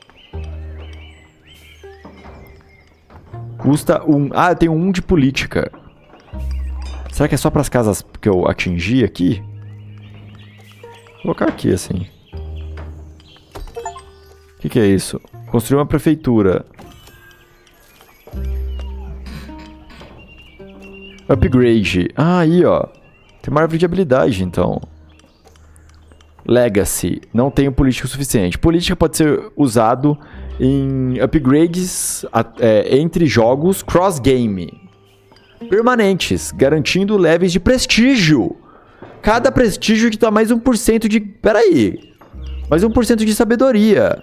S1: Custa 1. Ah, eu tenho 1 de política. Será que é só para as casas que eu atingi aqui? Vou colocar aqui, assim. O que é isso? Construir uma prefeitura. Upgrade. Ah, aí, ó. Tem uma árvore de habilidade, então. Legacy. Não tenho política suficiente. Política pode ser usado em upgrades entre jogos cross-game. Permanentes, garantindo levels de prestígio. Cada prestígio que dá mais 1% de... Pera aí. Mais 1% de sabedoria.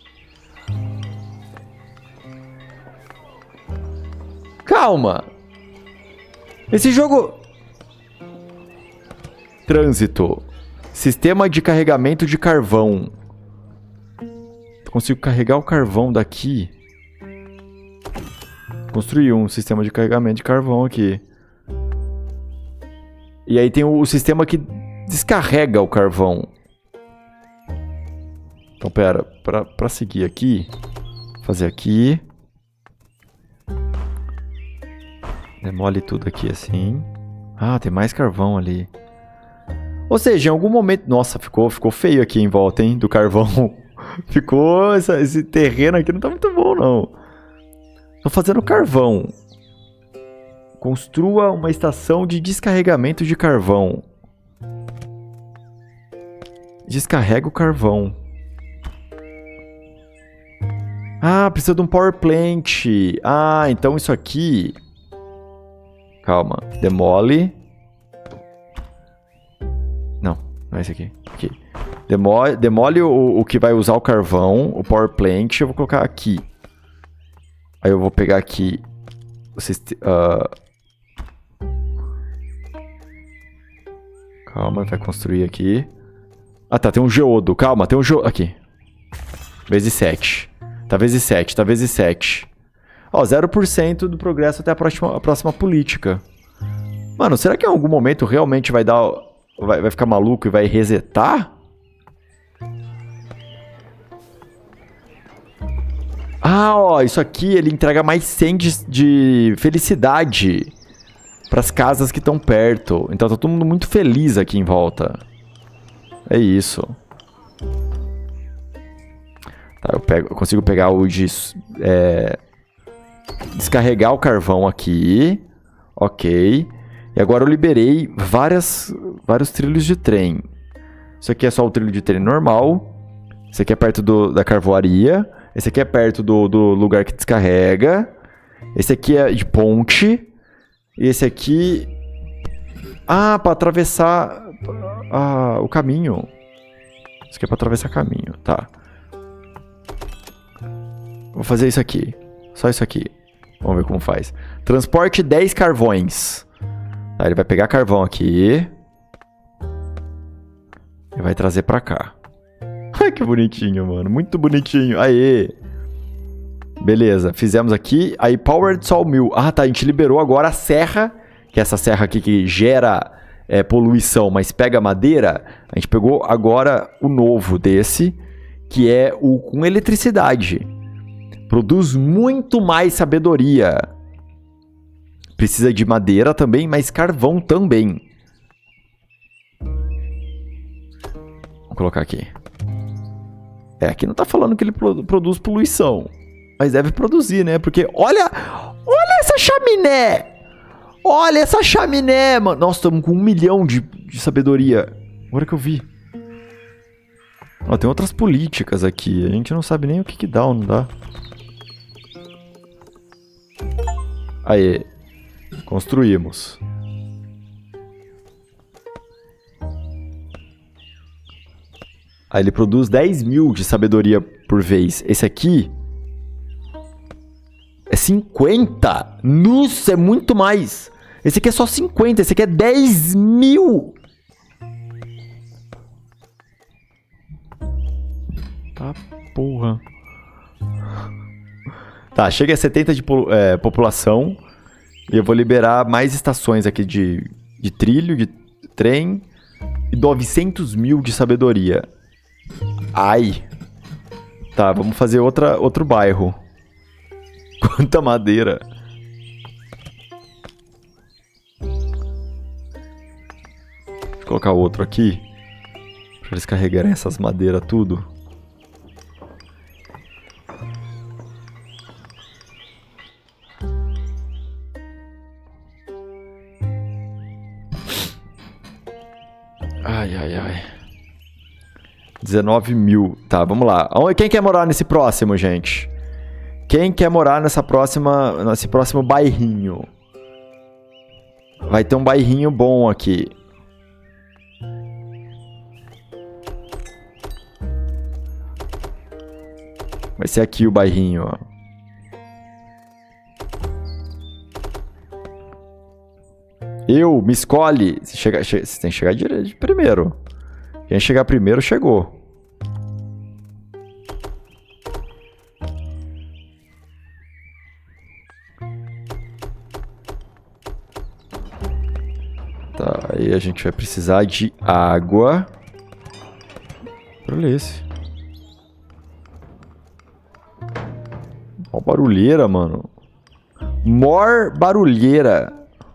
S1: Calma. Esse jogo... Trânsito. Sistema de carregamento de carvão. Consigo carregar o carvão daqui. Construir um sistema de carregamento de carvão aqui. E aí tem o sistema que descarrega o carvão. Então, pera. Pra seguir aqui. Fazer aqui. Demole tudo aqui assim. Ah, tem mais carvão ali. Ou seja, em algum momento... Nossa, ficou feio aqui em volta, hein? Do carvão. Ficou... Esse terreno aqui não tá muito bom, não. Tô fazendo carvão. Construa uma estação de descarregamento de carvão. Descarrega o carvão. Ah, precisa de um power plant. Ah, então isso aqui... Calma. Demole. Não é esse aqui. Aqui. Demole o que vai usar o carvão, o power plant, eu vou colocar aqui. Aí eu vou pegar aqui calma, vai construir aqui. Ah tá, tem um geodo, calma, tem um geodo aqui. Vezes 7. Tá vezes 7, tá vezes 7. Ó, 0% do progresso até a próxima política. Mano, será que em algum momento realmente vai dar... Vai ficar maluco e vai resetar? Ah, ó, isso aqui ele entrega mais 100 de felicidade pras casas que estão perto. Então tá todo mundo muito feliz aqui em volta. É isso. Tá, eu consigo pegar o de... descarregar o carvão aqui. Ok. E agora eu liberei vários trilhos de trem. Isso aqui é só o trilho de trem normal. Esse aqui é perto da carvoaria. Esse aqui é perto do lugar que descarrega. Esse aqui é de ponte. E esse aqui... Ah, pra atravessar o caminho. Isso aqui é pra atravessar caminho, tá. Vou fazer isso aqui. Só isso aqui. Vamos ver como faz. Transporte 10 carvões. Tá, ele vai pegar carvão aqui. E vai trazer pra cá. Ai, que bonitinho, mano. Muito bonitinho. Aê. Beleza, fizemos aqui. Aí, Powered Sawmill. Ah, tá. A gente liberou agora a serra. Que é essa serra aqui que gera poluição, mas pega madeira. A gente pegou agora o novo desse. Que é o com eletricidade. Produz muito mais sabedoria. Precisa de madeira também, mas carvão também. Vou colocar aqui. Aqui não tá falando que ele produz poluição. Mas deve produzir, né? Porque olha essa chaminé! Olha essa chaminé, mano. Nossa, estamos com 1 milhão de sabedoria. Agora que eu vi. Ó, tem outras políticas aqui. A gente não sabe nem o que dá ou não dá. Aí. Construímos. Aí ele produz 10 mil de sabedoria por vez. Esse aqui... é 50? Nossa, é muito mais. Esse aqui é só 50. Esse aqui é 10 mil. Tá, porra. Tá, chega a 70 de população. E eu vou liberar mais estações aqui de trilho, de trem. E 900 mil de sabedoria. Ai. Tá, vamos fazer outro bairro. Quanta madeira. Vou colocar outro aqui. Pra eles carregarem essas madeiras tudo. Ai, ai, ai. 19 mil. Tá, vamos lá. Quem quer morar nesse próximo, gente? Quem quer morar nesse próximo bairrinho? Vai ter um bairrinho bom aqui. Vai ser aqui o bairrinho, ó. Me escolhe. Você tem que chegar de primeiro. Quem chegar primeiro, chegou. Tá, aí a gente vai precisar de água. Olha esse. Ó, barulheira, mano. More barulheira.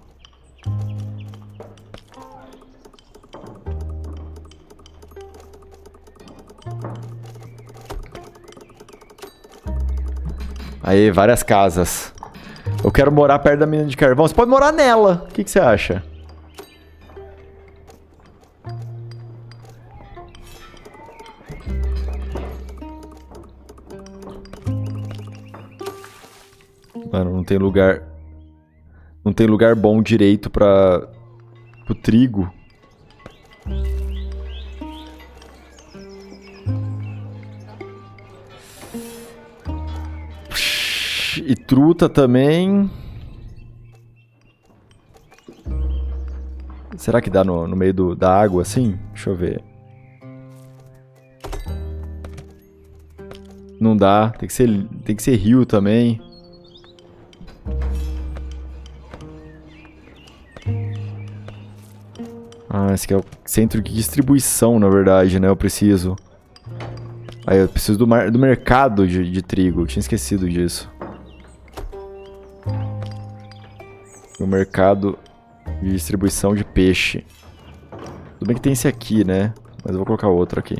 S1: Aí, várias casas. Eu quero morar perto da mina de carvão. Você pode morar nela. O que você acha? Mano, não tem lugar... Não tem lugar bom direito pro trigo. E truta também. Será que dá no meio da água assim? Deixa eu ver. Não dá. Tem que ser rio também. Ah, esse aqui é o centro de distribuição, na verdade, né? Eu preciso. Aí, eu preciso do mercado de trigo. Eu tinha esquecido disso. O mercado de distribuição de peixe. Tudo bem que tem esse aqui, né? Mas eu vou colocar outro aqui.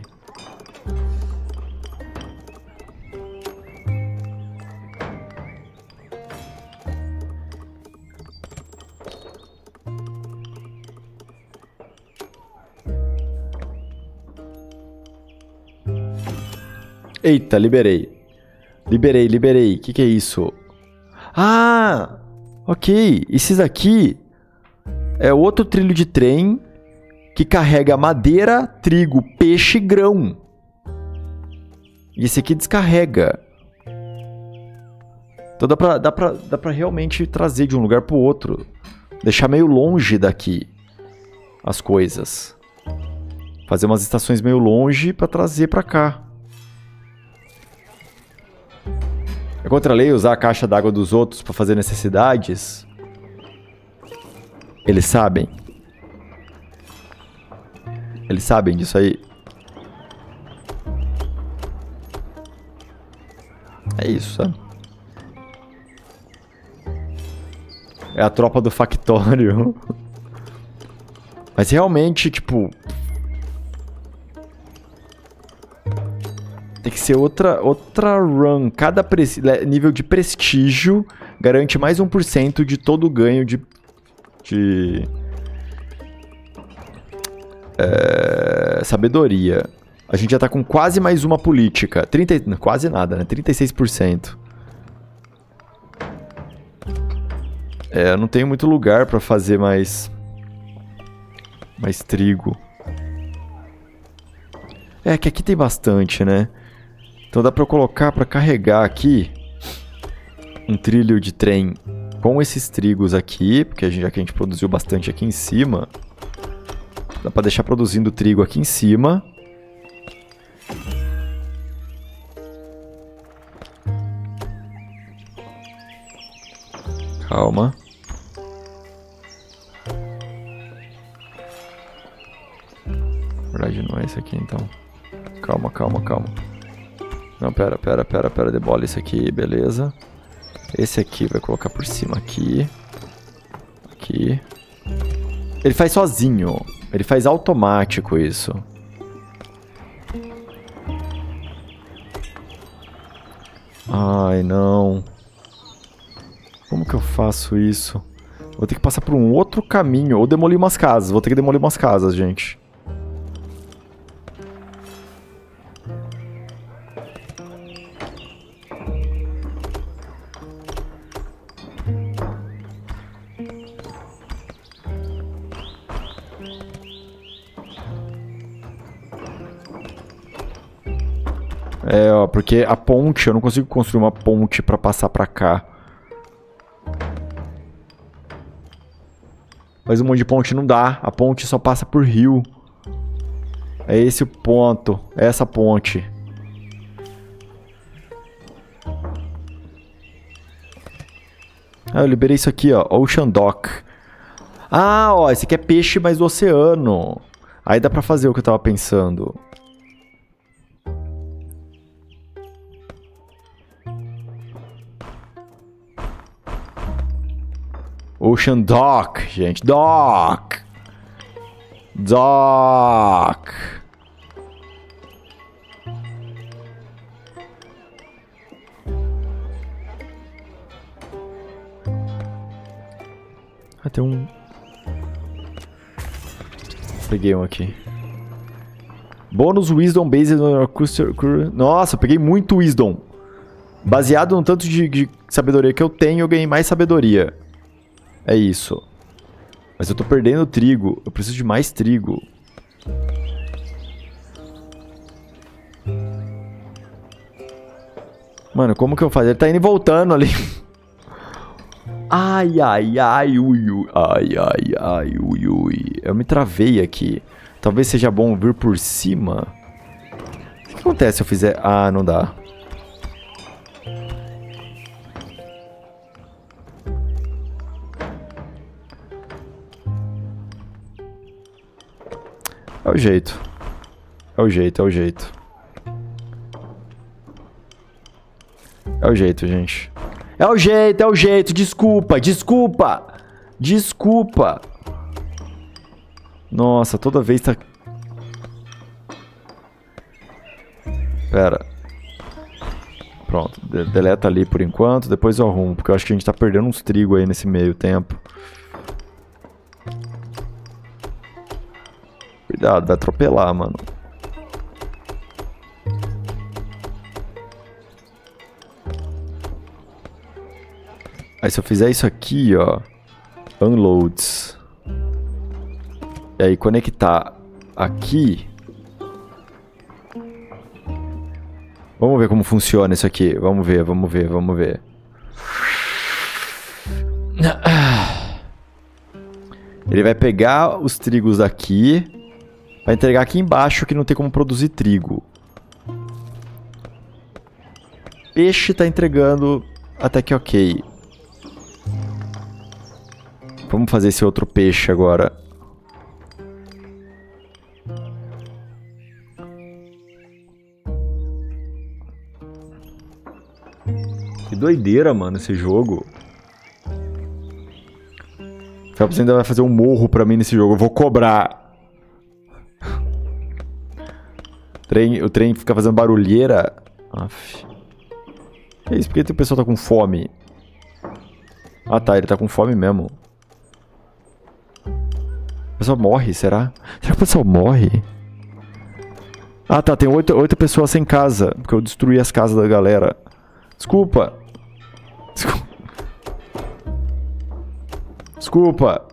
S1: Eita, liberei. Liberei. O que é isso? Ah! Ok. Esses aqui é outro trilho de trem que carrega madeira, trigo, peixe e grão. E esse aqui descarrega. Então dá pra realmente trazer de um lugar pro outro. Deixar meio longe daqui as coisas. Fazer umas estações meio longe pra trazer pra cá. É contra a lei usar a caixa d'água dos outros pra fazer necessidades? Eles sabem? Eles sabem disso aí? É isso, sabe? É a tropa do factório. Mas realmente, tipo... Tem que ser outra run. Cada nível de prestígio garante mais 1% de todo o ganho de sabedoria. A gente já tá com quase mais uma política. Quase nada, né? 36%. Eu não tenho muito lugar pra fazer mais trigo. É que aqui tem bastante, né? Então dá pra eu colocar pra carregar aqui um trilho de trem com esses trigos aqui, porque já que a gente produziu bastante aqui em cima, dá pra deixar produzindo trigo aqui em cima. Calma. Na verdade não é esse aqui então. Calma. Não, pera, debola isso aqui, beleza. Esse aqui vai colocar por cima aqui. Aqui. Ele faz sozinho. Ele faz automático isso. Ai, não. Como que eu faço isso? Vou ter que passar por um outro caminho. Ou demolir umas casas. Vou ter que demolir umas casas, gente. É, ó, porque a ponte, eu não consigo construir uma ponte pra passar pra cá. Mas um monte de ponte não dá. A ponte só passa por rio. É esse o ponto. É essa ponte. Ah, eu liberei isso aqui, ó. Ocean Dock. Ah, ó, esse aqui é peixe, mas do oceano. Aí dá pra fazer o que eu tava pensando. Ocean Dock, gente. Dock. Ah, tem um... Peguei um aqui. Bônus Wisdom Based on your... Nossa, eu peguei muito Wisdom. Baseado no tanto de sabedoria que eu tenho, eu ganhei mais sabedoria. É isso. Mas eu tô perdendo trigo. Eu preciso de mais trigo. Mano, como que eu faço? Ele tá indo e voltando ali. Ai, ui, ui. Ai, ui, ui. Eu me travei aqui. Talvez seja bom vir por cima. O que acontece se eu fizer... Ah, não dá. É o jeito. É o jeito, é o jeito. É o jeito, gente. É o jeito, é o jeito. Desculpa, desculpa. Desculpa. Nossa, toda vez tá... Pera. Pronto, deleta ali por enquanto. Depois eu arrumo, porque eu acho que a gente tá perdendo uns trigo aí nesse meio tempo. Cuidado, vai atropelar, mano. Aí se eu fizer isso aqui, ó. Unloads. E aí conectar aqui. Vamos ver como funciona isso aqui. Vamos ver, vamos ver, vamos ver. Ele vai pegar os trigos daqui. Vai entregar aqui embaixo que não tem como produzir trigo. Peixe tá entregando até que ok. Vamos fazer esse outro peixe agora. Que doideira, mano, esse jogo. O Phelps ainda vai fazer um morro pra mim nesse jogo. Eu vou cobrar. O trem fica fazendo barulheira. Aff. Que isso? Por que o pessoal tá com fome? Ah tá, ele tá com fome mesmo. O pessoal morre, será? Será que o pessoal morre? Ah tá, tem 8 pessoas sem casa. Porque eu destruí as casas da galera. Desculpa. Desculpa.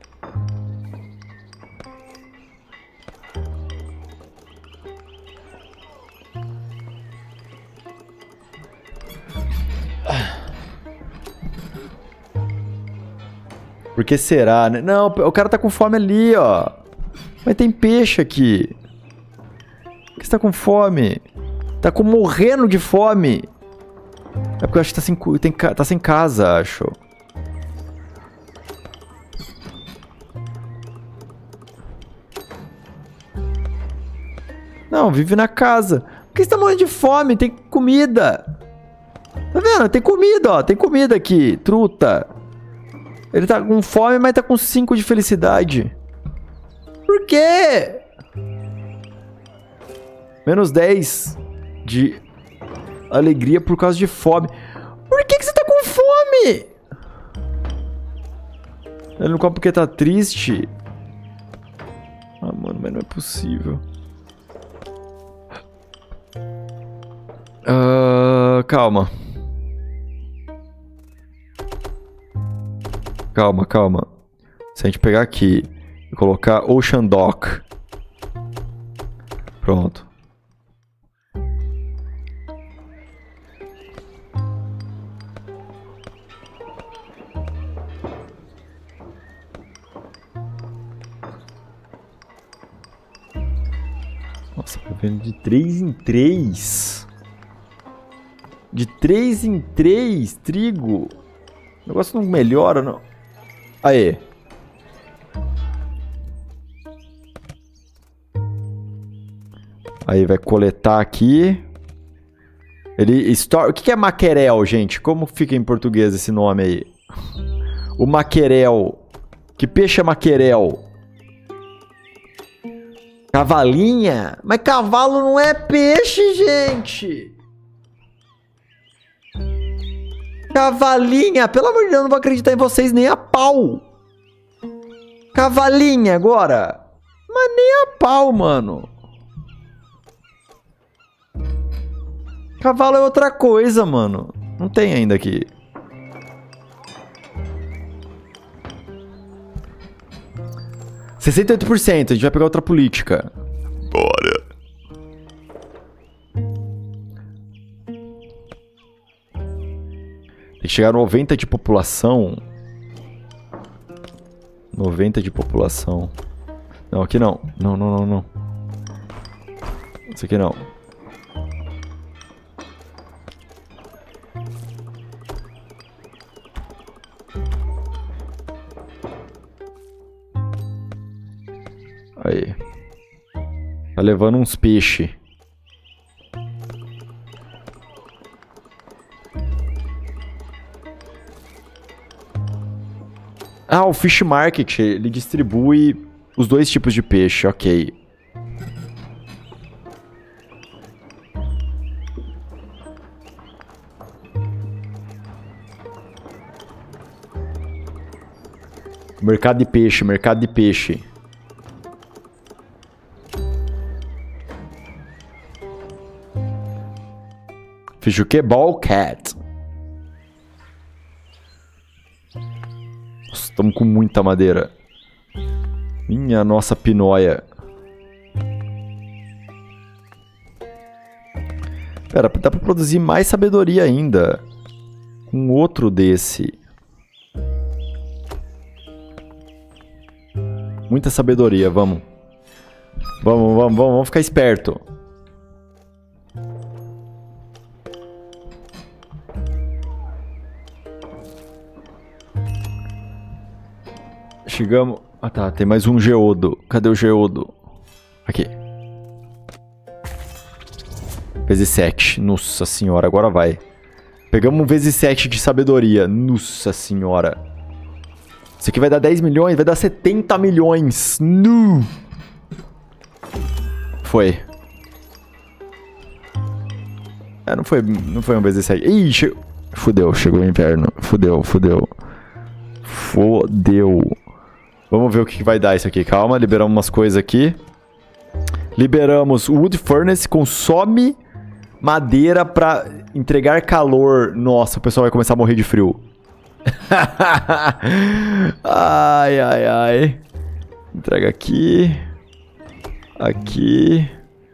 S1: Por que será, né? Não, o cara tá com fome ali, ó. Mas tem peixe aqui. Por que você tá com fome? Tá morrendo de fome. É porque eu acho que tá sem casa, acho. Não, vive na casa. Por que você tá morrendo de fome? Tem comida. Tá vendo? Tem comida, ó. Tem comida aqui. Truta. Ele tá com fome, mas tá com 5 de felicidade. Por quê? Menos 10 de alegria por causa de fome. Por que você tá com fome? Ele não come porque tá triste. Ah, mano, mas não é possível. Calma. Calma, calma. Se a gente pegar aqui e colocar Ocean Dock. Pronto. Nossa, tá vendo de 3 em 3. De 3 em 3, trigo. O negócio não melhora, não. Aê. Aí vai coletar aqui. O que é maquerel, gente? Como fica em português esse nome aí? O maquerel. Que peixe é maquerel? Cavalinha? Mas cavalo não é peixe, gente! Cavalinha! Pelo amor de Deus, eu não vou acreditar em vocês nem a pau! Cavalinha agora! Mas nem a pau, mano! Cavalo é outra coisa, mano. Não tem ainda aqui. %68%, a gente vai pegar outra política. Bora! Tem que chegar a 90 de população. 90 de população. Não, aqui não. Não, não, não, não. Isso aqui não. Aí. Tá levando uns peixes. Ah, o Fish Market, ele distribui os dois tipos de peixe, ok. Mercado de peixe, mercado de peixe. Fiz o quê? Ball Cat. Nossa, estamos com muita madeira. Minha nossa pinóia. Pera, dá pra produzir mais sabedoria ainda. Com outro desse. Muita sabedoria, vamos. Vamos ficar esperto. Chegamos... Ah tá, tem mais um geodo. Cadê o geodo? Aqui. Vezes 7. Nossa senhora, agora vai. Pegamos um vezes 7 de sabedoria. Nossa senhora. Isso aqui vai dar 10 milhões, vai dar 70 milhões. Nu! Foi. É, não foi um vezes 7. Ih, fudeu, chegou o inverno. Fudeu. Vamos ver o que vai dar isso aqui. Calma, liberamos umas coisas aqui. Liberamos o Wood Furnace, consome madeira pra entregar calor. Nossa, o pessoal vai começar a morrer de frio. Ai. Entrega aqui. Aqui.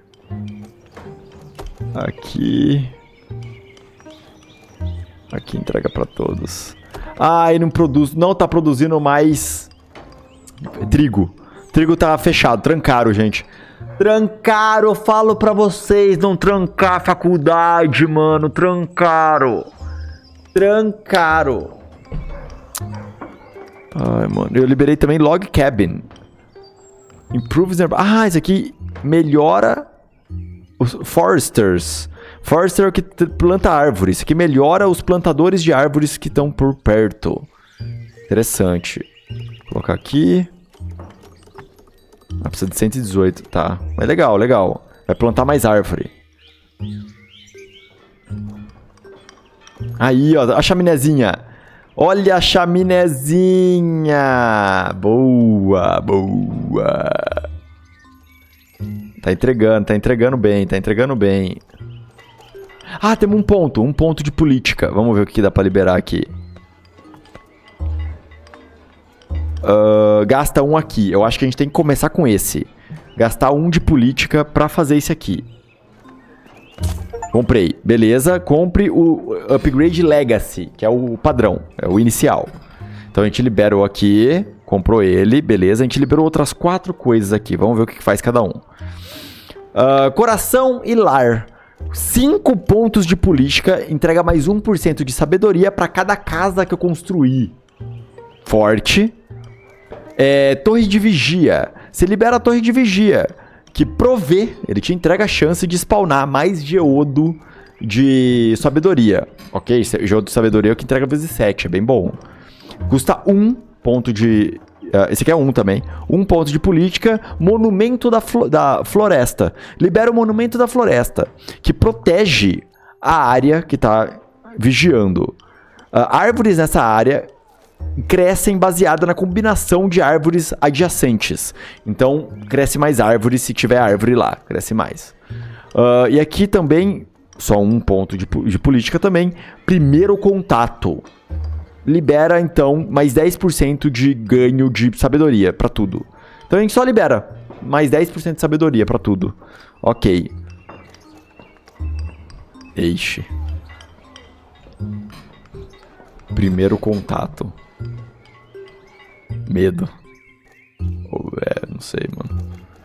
S1: Aqui entrega pra todos. Ai, não produz. Não tá produzindo mais... Trigo. Trigo tá fechado. Trancaram, gente. Trancaram. Eu falo pra vocês não trancar a faculdade, mano. Trancaram. Ai, mano. Eu liberei também Log Cabin. Improves... Ah, isso aqui melhora os Foresters. Forester é o que planta árvores. Isso aqui melhora os plantadores de árvores que estão por perto. Interessante. Vou colocar aqui. Ah, precisa de 118, tá. Mas legal. Vai plantar mais árvore. Aí, ó, a chaminézinha. Olha a chaminézinha. Boa. Tá entregando bem. Ah, temos um ponto de política. Vamos ver o que dá pra liberar aqui. Gasta um aqui. Eu acho que a gente tem que começar com esse. Gastar um de política pra fazer esse aqui. Comprei. Beleza. Compre o Upgrade Legacy, que é o padrão. É o inicial. Então a gente liberou aqui. Comprou ele. Beleza. A gente liberou outras 4 coisas aqui. Vamos ver o que faz cada um. Coração e lar. 5 pontos de política. Entrega mais 1% de sabedoria pra cada casa que eu construir. Forte. Torre de vigia. Você libera a torre de vigia, que provê, ele te entrega a chance de spawnar mais geodo de sabedoria. Ok? Geodo de sabedoria é o que entrega vezes 7, é bem bom. Custa 1 ponto de... esse aqui é 1 também. 1 ponto de política. Monumento da floresta. Libera o monumento da floresta, que protege a área que está vigiando. Árvores nessa área crescem baseada na combinação de árvores adjacentes. Então, cresce mais árvores se tiver árvore lá. Cresce mais. E aqui também, só 1 ponto de política também. Primeiro contato. Libera, então, mais 10% de ganho de sabedoria pra tudo. Então, a gente só libera mais 10% de sabedoria pra tudo. Ok. Eixe. Primeiro contato. Medo. Ou não sei, mano.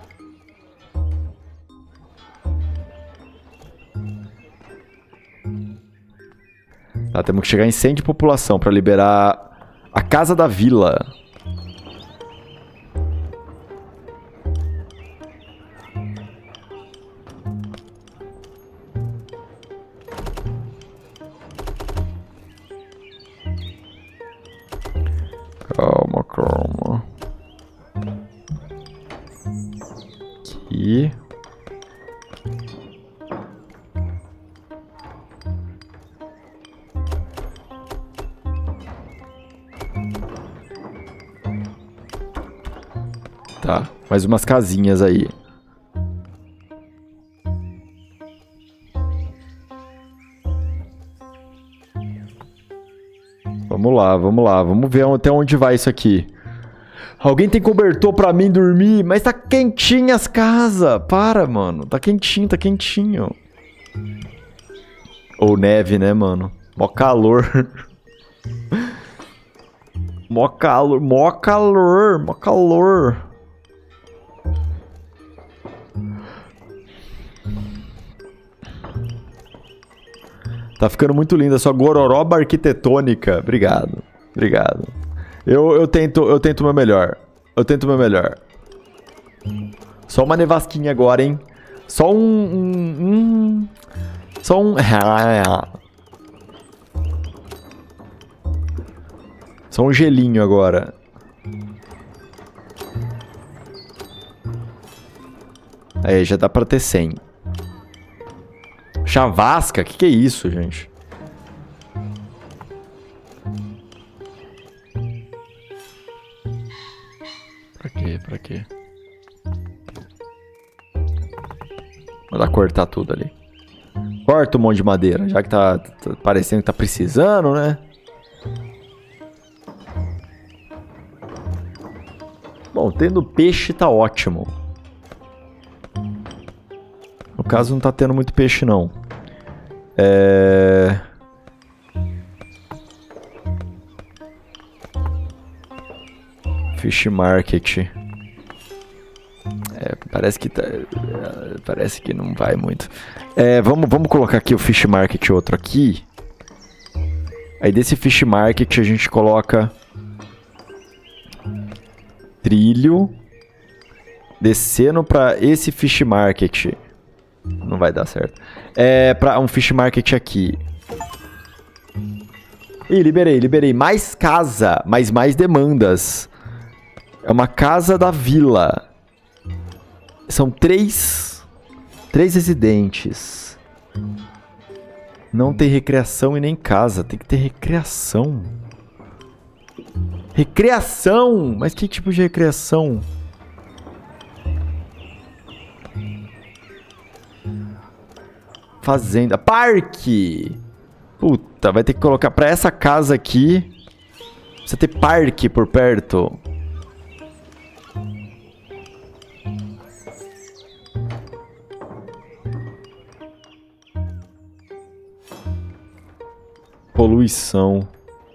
S1: Tá, temos que chegar em 100 de população pra liberar a Casa da Vila. Tá, mais umas casinhas aí. Vamos lá, vamos lá. Vamos ver até onde vai isso aqui. Alguém tem cobertor pra mim dormir? Mas tá quentinho as casas. Para, mano. Tá quentinho, tá quentinho. Ou neve, né, mano? Mó calor. Mó calor, mó calor, mó calor. Tá ficando muito linda a sua gororoba arquitetônica. Obrigado, obrigado. Eu tento o meu melhor. Eu tento o meu melhor. Só uma nevasquinha agora, hein? Só Só um... Só um gelinho agora. Aí, já dá pra ter 100. Chavasca? Que é isso, gente? Pra quê? Pra quê? Vou lá cortar tudo ali. Corta um monte de madeira, já que tá parecendo que tá precisando, né? Bom, tendo peixe tá ótimo. No caso, não tá tendo muito peixe, não. Fish Market. Parece que parece que não vai muito. Vamos colocar aqui o Fish Market outro aqui. Aí desse Fish Market a gente coloca trilho descendo pra esse Fish Market. Não vai dar certo. Pra um Fish Market aqui. Ih, liberei. Mais casa, mas mais demandas. É uma casa da vila. São três residentes. Não tem recreação e nem casa. Tem que ter recreação. Recreação? Mas que tipo de recreação? Fazenda. Parque! Puta, vai ter que colocar pra essa casa aqui. Precisa ter parque por perto. Poluição.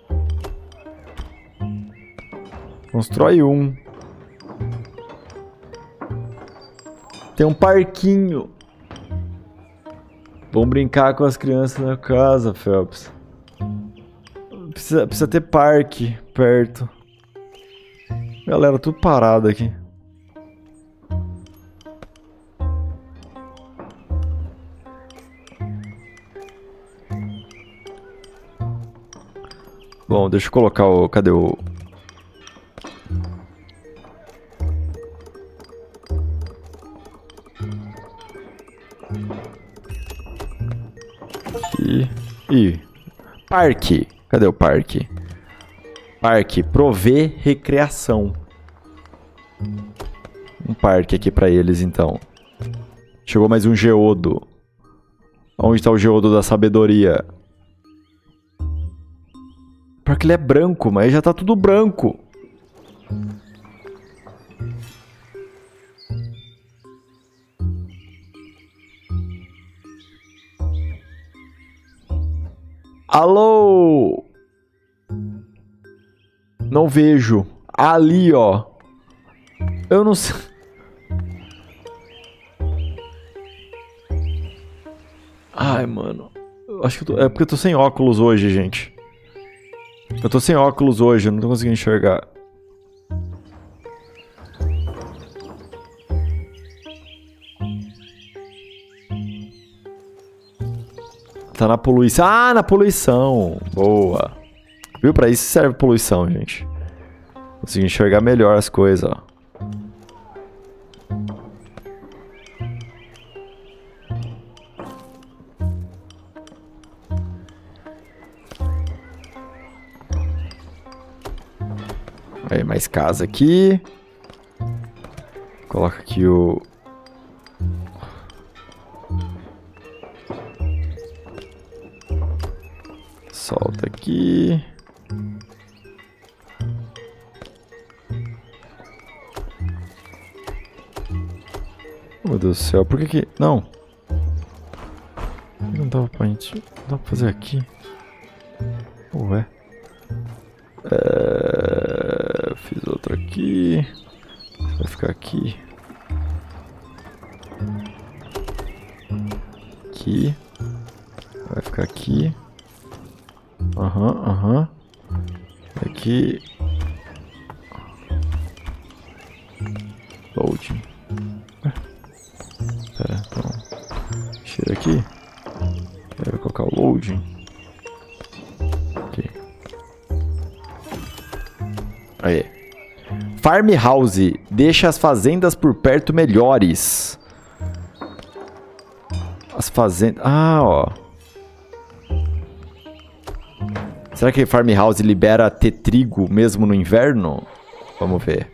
S1: Constrói um. Tem um parquinho. Vamos brincar com as crianças na casa, Phelps. Precisa ter parque perto. Galera, tudo parado aqui. Bom, deixa eu colocar o... Cadê o... Ih. Parque. Cadê o parque? Parque. Prover recreação. Um parque aqui pra eles, então. Chegou mais um geodo. Onde tá o geodo da sabedoria? Porque ele é branco, mas já tá tudo branco. Alô? Não vejo. Ali, ó. Eu não sei. Ai, mano. Eu acho que é porque eu tô sem óculos hoje, gente. Eu tô sem óculos hoje, eu não tô conseguindo enxergar. Tá na poluição. Ah, na poluição. Boa. Viu? Pra isso serve poluição, gente. Consegui enxergar melhor as coisas, ó. Aí, mais casa aqui. Coloca aqui o... Solta aqui. Oh, meu Deus do céu, por que... Não. Não dava pra gente... Não dá pra fazer aqui. Ué. Fiz outra aqui. Vai ficar aqui. Aqui. Vai ficar aqui. Aham. Aqui. Loading. Pera, então. Tira aqui. Quero colocar o loading. Aqui. Aí. Farmhouse. Deixa as fazendas por perto melhores. As fazendas... Ah, ó. Será que Farmhouse libera ter trigo mesmo no inverno? Vamos ver.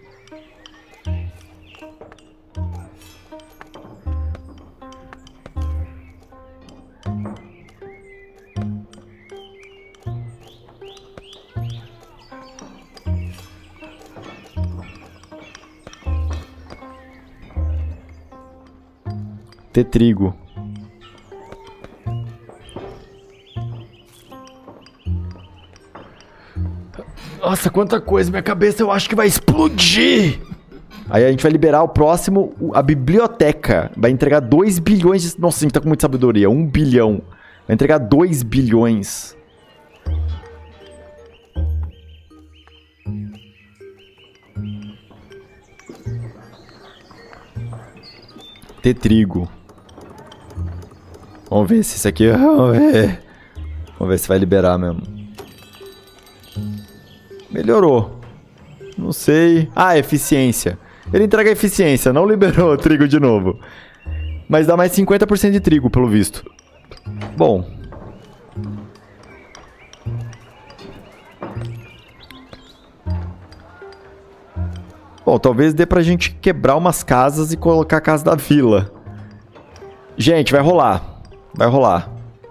S1: Ter trigo. Nossa, quanta coisa. Minha cabeça eu acho que vai explodir. Aí a gente vai liberar o próximo, a biblioteca. Vai entregar 2 bilhões de... Nossa, a gente tá com muita sabedoria. 1 bilhão. Vai entregar 2 bilhões. Ter trigo. Vamos ver se isso aqui... Vamos ver se vai liberar mesmo. Melhorou. Não sei. Ah, eficiência. Ele entrega eficiência. Não liberou o trigo de novo. Mas dá mais 50% de trigo, pelo visto. Bom. Bom, talvez dê pra gente quebrar umas casas e colocar a casa da vila. Gente, vai rolar. Vai rolar.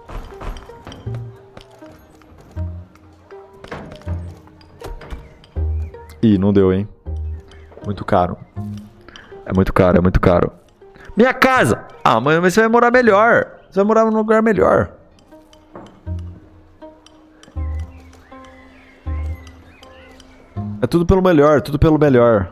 S1: Ih, não deu, hein? Muito caro. É muito caro, é muito caro. Minha casa! Ah, mas você vai morar melhor. Você vai morar num lugar melhor. É tudo pelo melhor, tudo pelo melhor.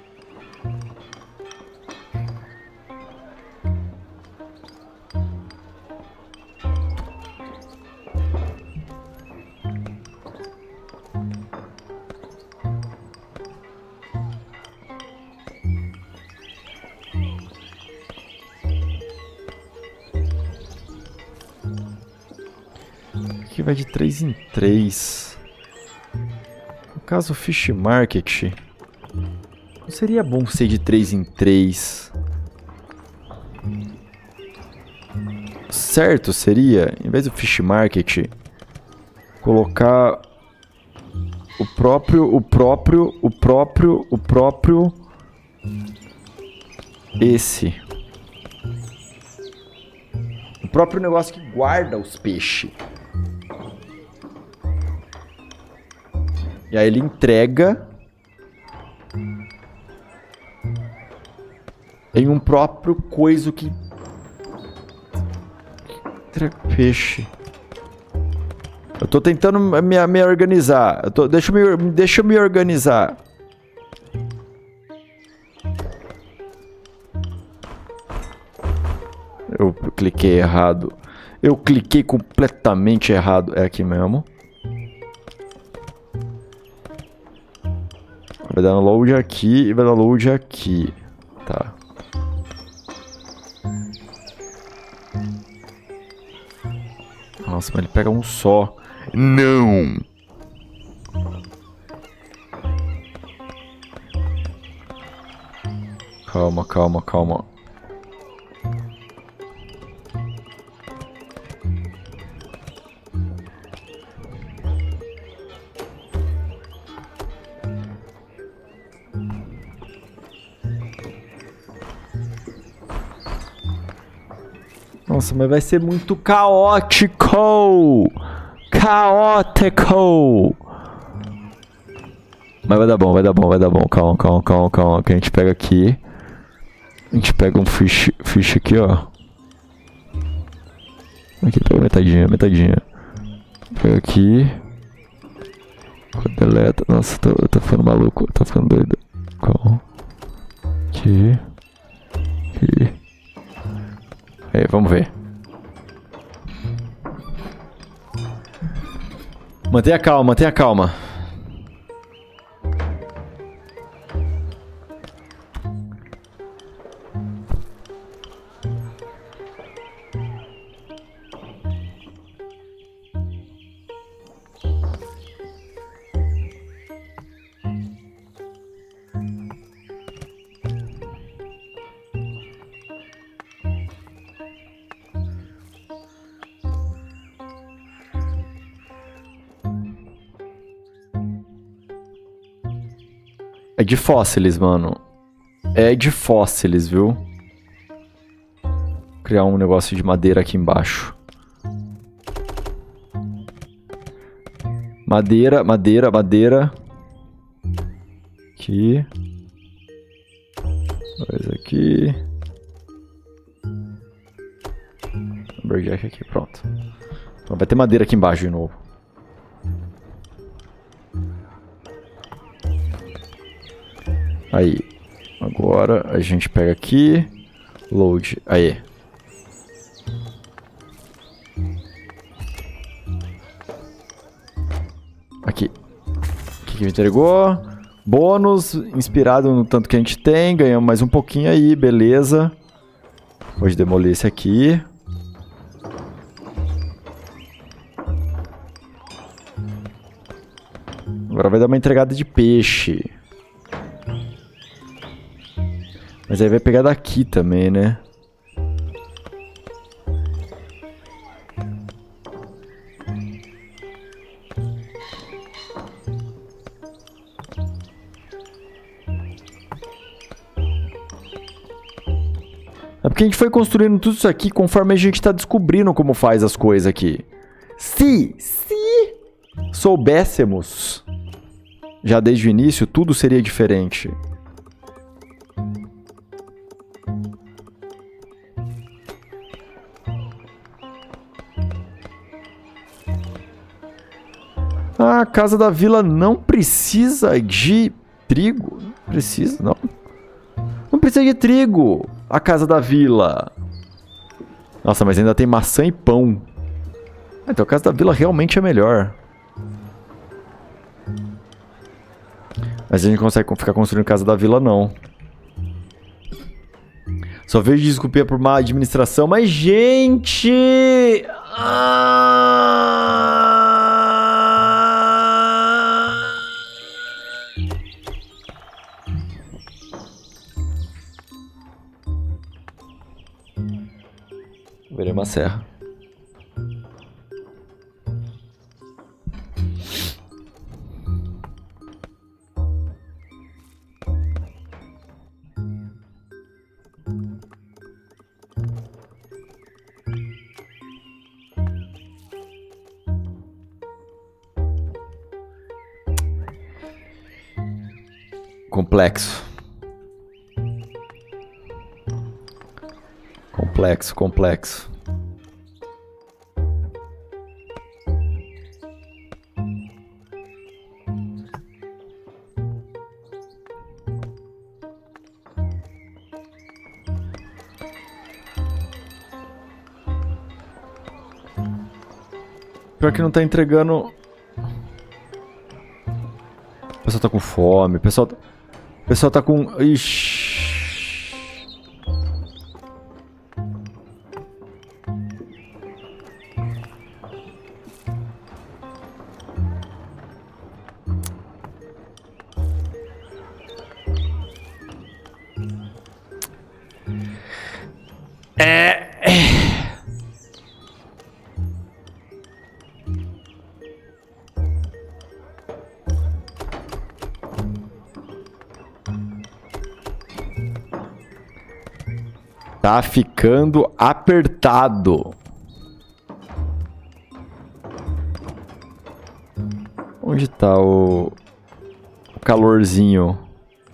S1: Aqui vai de 3 em 3. No caso, Fish Market. Não seria bom ser de 3 em 3? Certo seria, em vez do Fish Market, colocar o próprio esse. O próprio negócio que guarda os peixes. E aí ele entrega em um próprio coisa que... Peixe. Eu tô tentando me organizar. Deixa eu me organizar. Eu cliquei errado. Eu cliquei completamente errado. É aqui mesmo. Vai dar um load aqui e vai dar load aqui. Tá. Nossa, mas ele pega um só. Não! Calma, calma, calma. Nossa, mas vai ser muito caótico! Caótico! Mas vai dar bom, vai dar bom, vai dar bom. Calma, calma, calma, calma. Que a gente pega aqui. A gente pega um fish aqui, ó. Aqui, pega metadinha, metadinha. Pega aqui. Deleta. Nossa, eu tô ficando maluco. Tô ficando doido. Calma. Aqui. Aqui. Aí, vamos ver. Mantenha calma, mantenha calma. É de fósseis, mano. É de fósseis, viu? Vou criar um negócio de madeira aqui embaixo. Madeira, madeira, madeira. Aqui. Dois aqui. Lumberjack aqui, pronto. Então vai ter madeira aqui embaixo de novo. Aí, agora a gente pega aqui, load, aí. Aqui. Aqui que me entregou. Bônus, inspirado no tanto que a gente tem, ganhamos mais um pouquinho aí, beleza. Pode demolir esse aqui. Agora vai dar uma entregada de peixe. Mas aí vai pegar daqui também, né? É porque a gente foi construindo tudo isso aqui conforme a gente tá descobrindo como faz as coisas aqui. Se soubéssemos já desde o início, tudo seria diferente. A casa da vila não precisa de trigo. Não precisa, não. Não precisa de trigo. A casa da vila. Nossa, mas ainda tem maçã e pão. Então a casa da vila realmente é melhor. Mas a gente não consegue ficar construindo casa da vila, não. Só vejo desculpa por má administração. Mas, gente... Verei uma serra. Complexo. Complexo, complexo. Pior que não tá entregando. O pessoal tá com fome. O pessoal tá com... Ixi. Tá ficando apertado. Onde tá o calorzinho?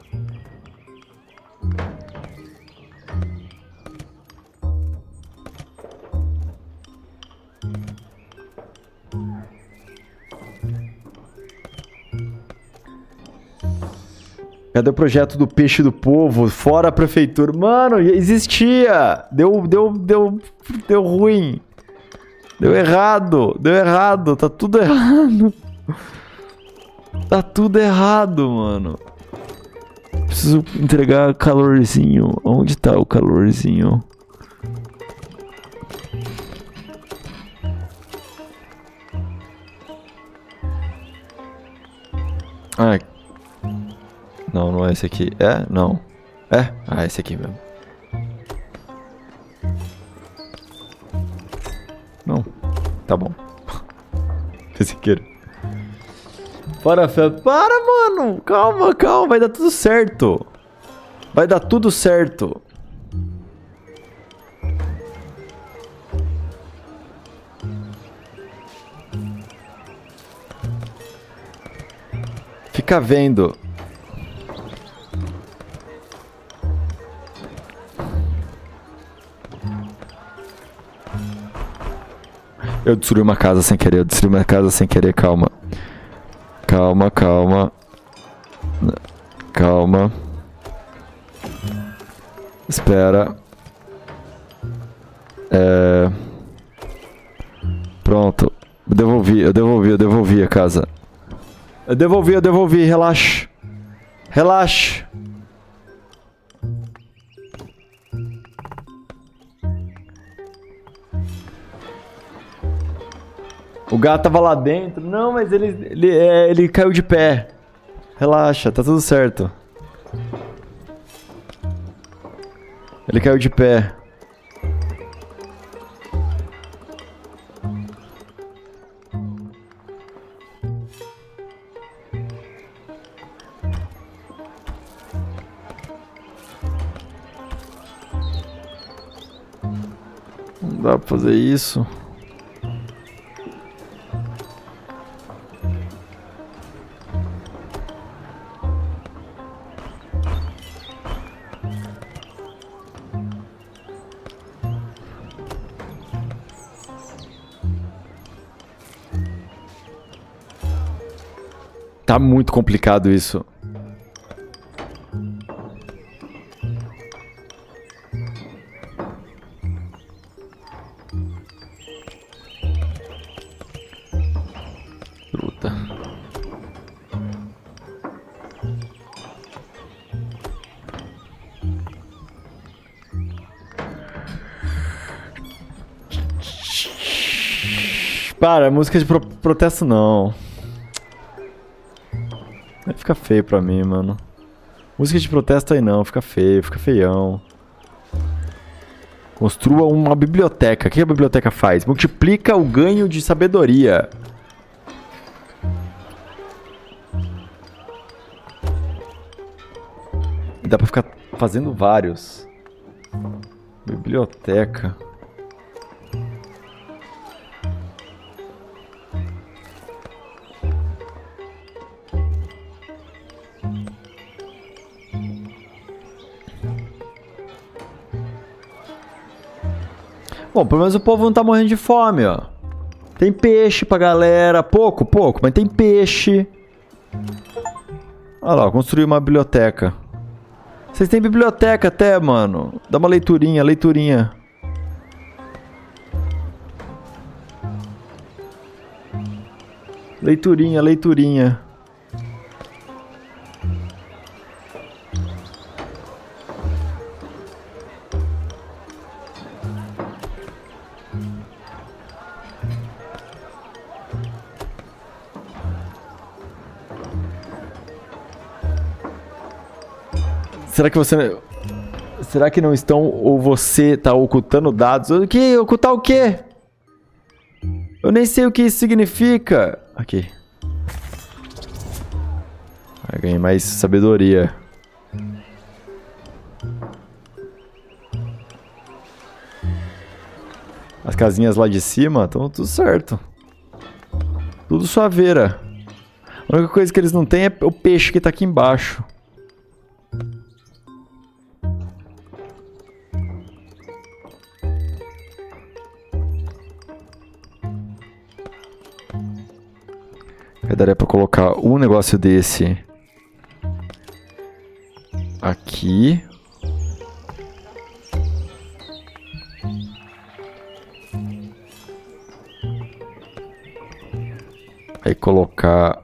S1: Cadê o projeto do peixe do povo? Fora a prefeitura. Mano, existia! Deu ruim. Deu errado. Tá tudo errado. Tá tudo errado, mano. Preciso entregar calorzinho. Onde tá o calorzinho? Ah, não, não é esse aqui. É? Não. É? Ah, esse aqui mesmo. Não. Tá bom. Esse aqui. Para, mano! Calma. Vai dar tudo certo. Vai dar tudo certo. Fica vendo. Eu destruí uma casa sem querer, calma. Calma. Espera. Pronto. Eu devolvi a casa. Eu devolvi, relaxa. O gato tava lá dentro. Não, mas ele caiu de pé. Relaxa, tá tudo certo. Ele caiu de pé. Não dá pra fazer isso. Tá muito complicado isso. Fruta. Para, música de protesto não. Vai ficar feio pra mim, mano. Música de protesto aí não, fica feio, fica feião. Construa uma biblioteca. O que a biblioteca faz? Multiplica o ganho de sabedoria. Dá pra ficar fazendo vários. Biblioteca. Bom, pelo menos o povo não tá morrendo de fome, ó. Tem peixe pra galera. Pouco, mas tem peixe. Olha lá, construir uma biblioteca. Vocês têm biblioteca até, mano. Dá uma leiturinha. Leiturinha. Será que não estão ou você tá ocultando dados? O que? Ocultar o quê? Eu nem sei o que isso significa. Aqui. Ganhei mais sabedoria. As casinhas lá de cima, estão tudo certo. Tudo suaveira. A única coisa que eles não têm é o peixe que tá aqui embaixo. Aí daria pra colocar um negócio desse aqui. Aí colocar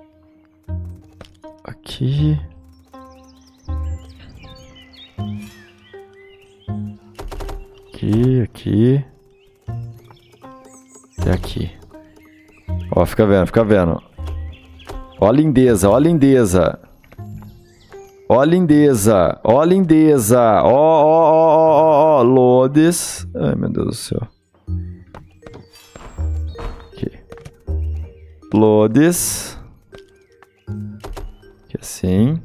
S1: aqui. Aqui. E aqui. Ó, fica vendo, fica vendo. Ó a lindeza, ó a lindeza. Ó a lindeza, ó a lindeza. Ó, Lodes. Ai, meu Deus do céu. Aqui. Lodes. Aqui assim.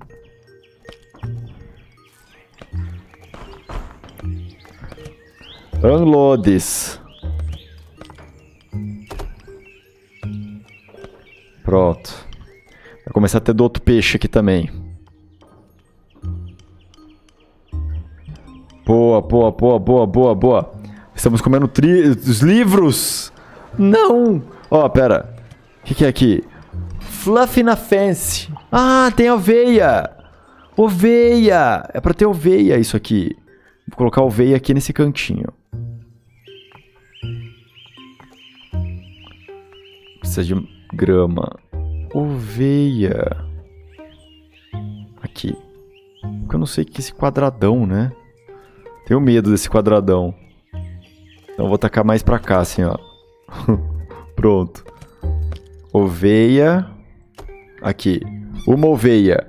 S1: Unloads. Pronto. Vai começar a ter do outro peixe aqui também. Boa, boa, boa, boa, boa, boa. Estamos comendo os livros. Não. Ó, pera. O que é aqui? Fluffy na fence. Ah, tem oveia. Oveia. É pra ter oveia isso aqui. Vou colocar oveia aqui nesse cantinho. Precisa de grama. Oveia. Aqui. Porque eu não sei o que é esse quadradão, né? Tenho medo desse quadradão. Então eu vou tacar mais pra cá, assim, ó. Pronto. Oveia. Aqui. Uma oveia.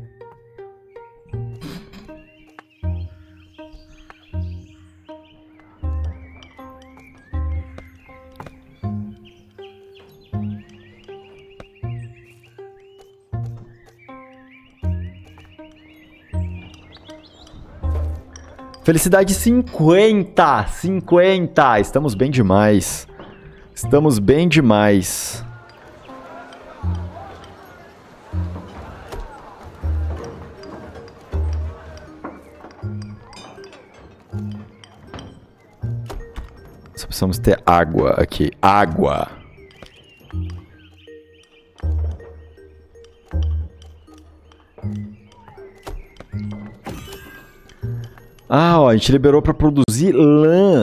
S1: Felicidade 50! 50! Estamos bem demais. Estamos bem demais. Só precisamos ter água aqui. Água! Ah, ó, a gente liberou pra produzir lã.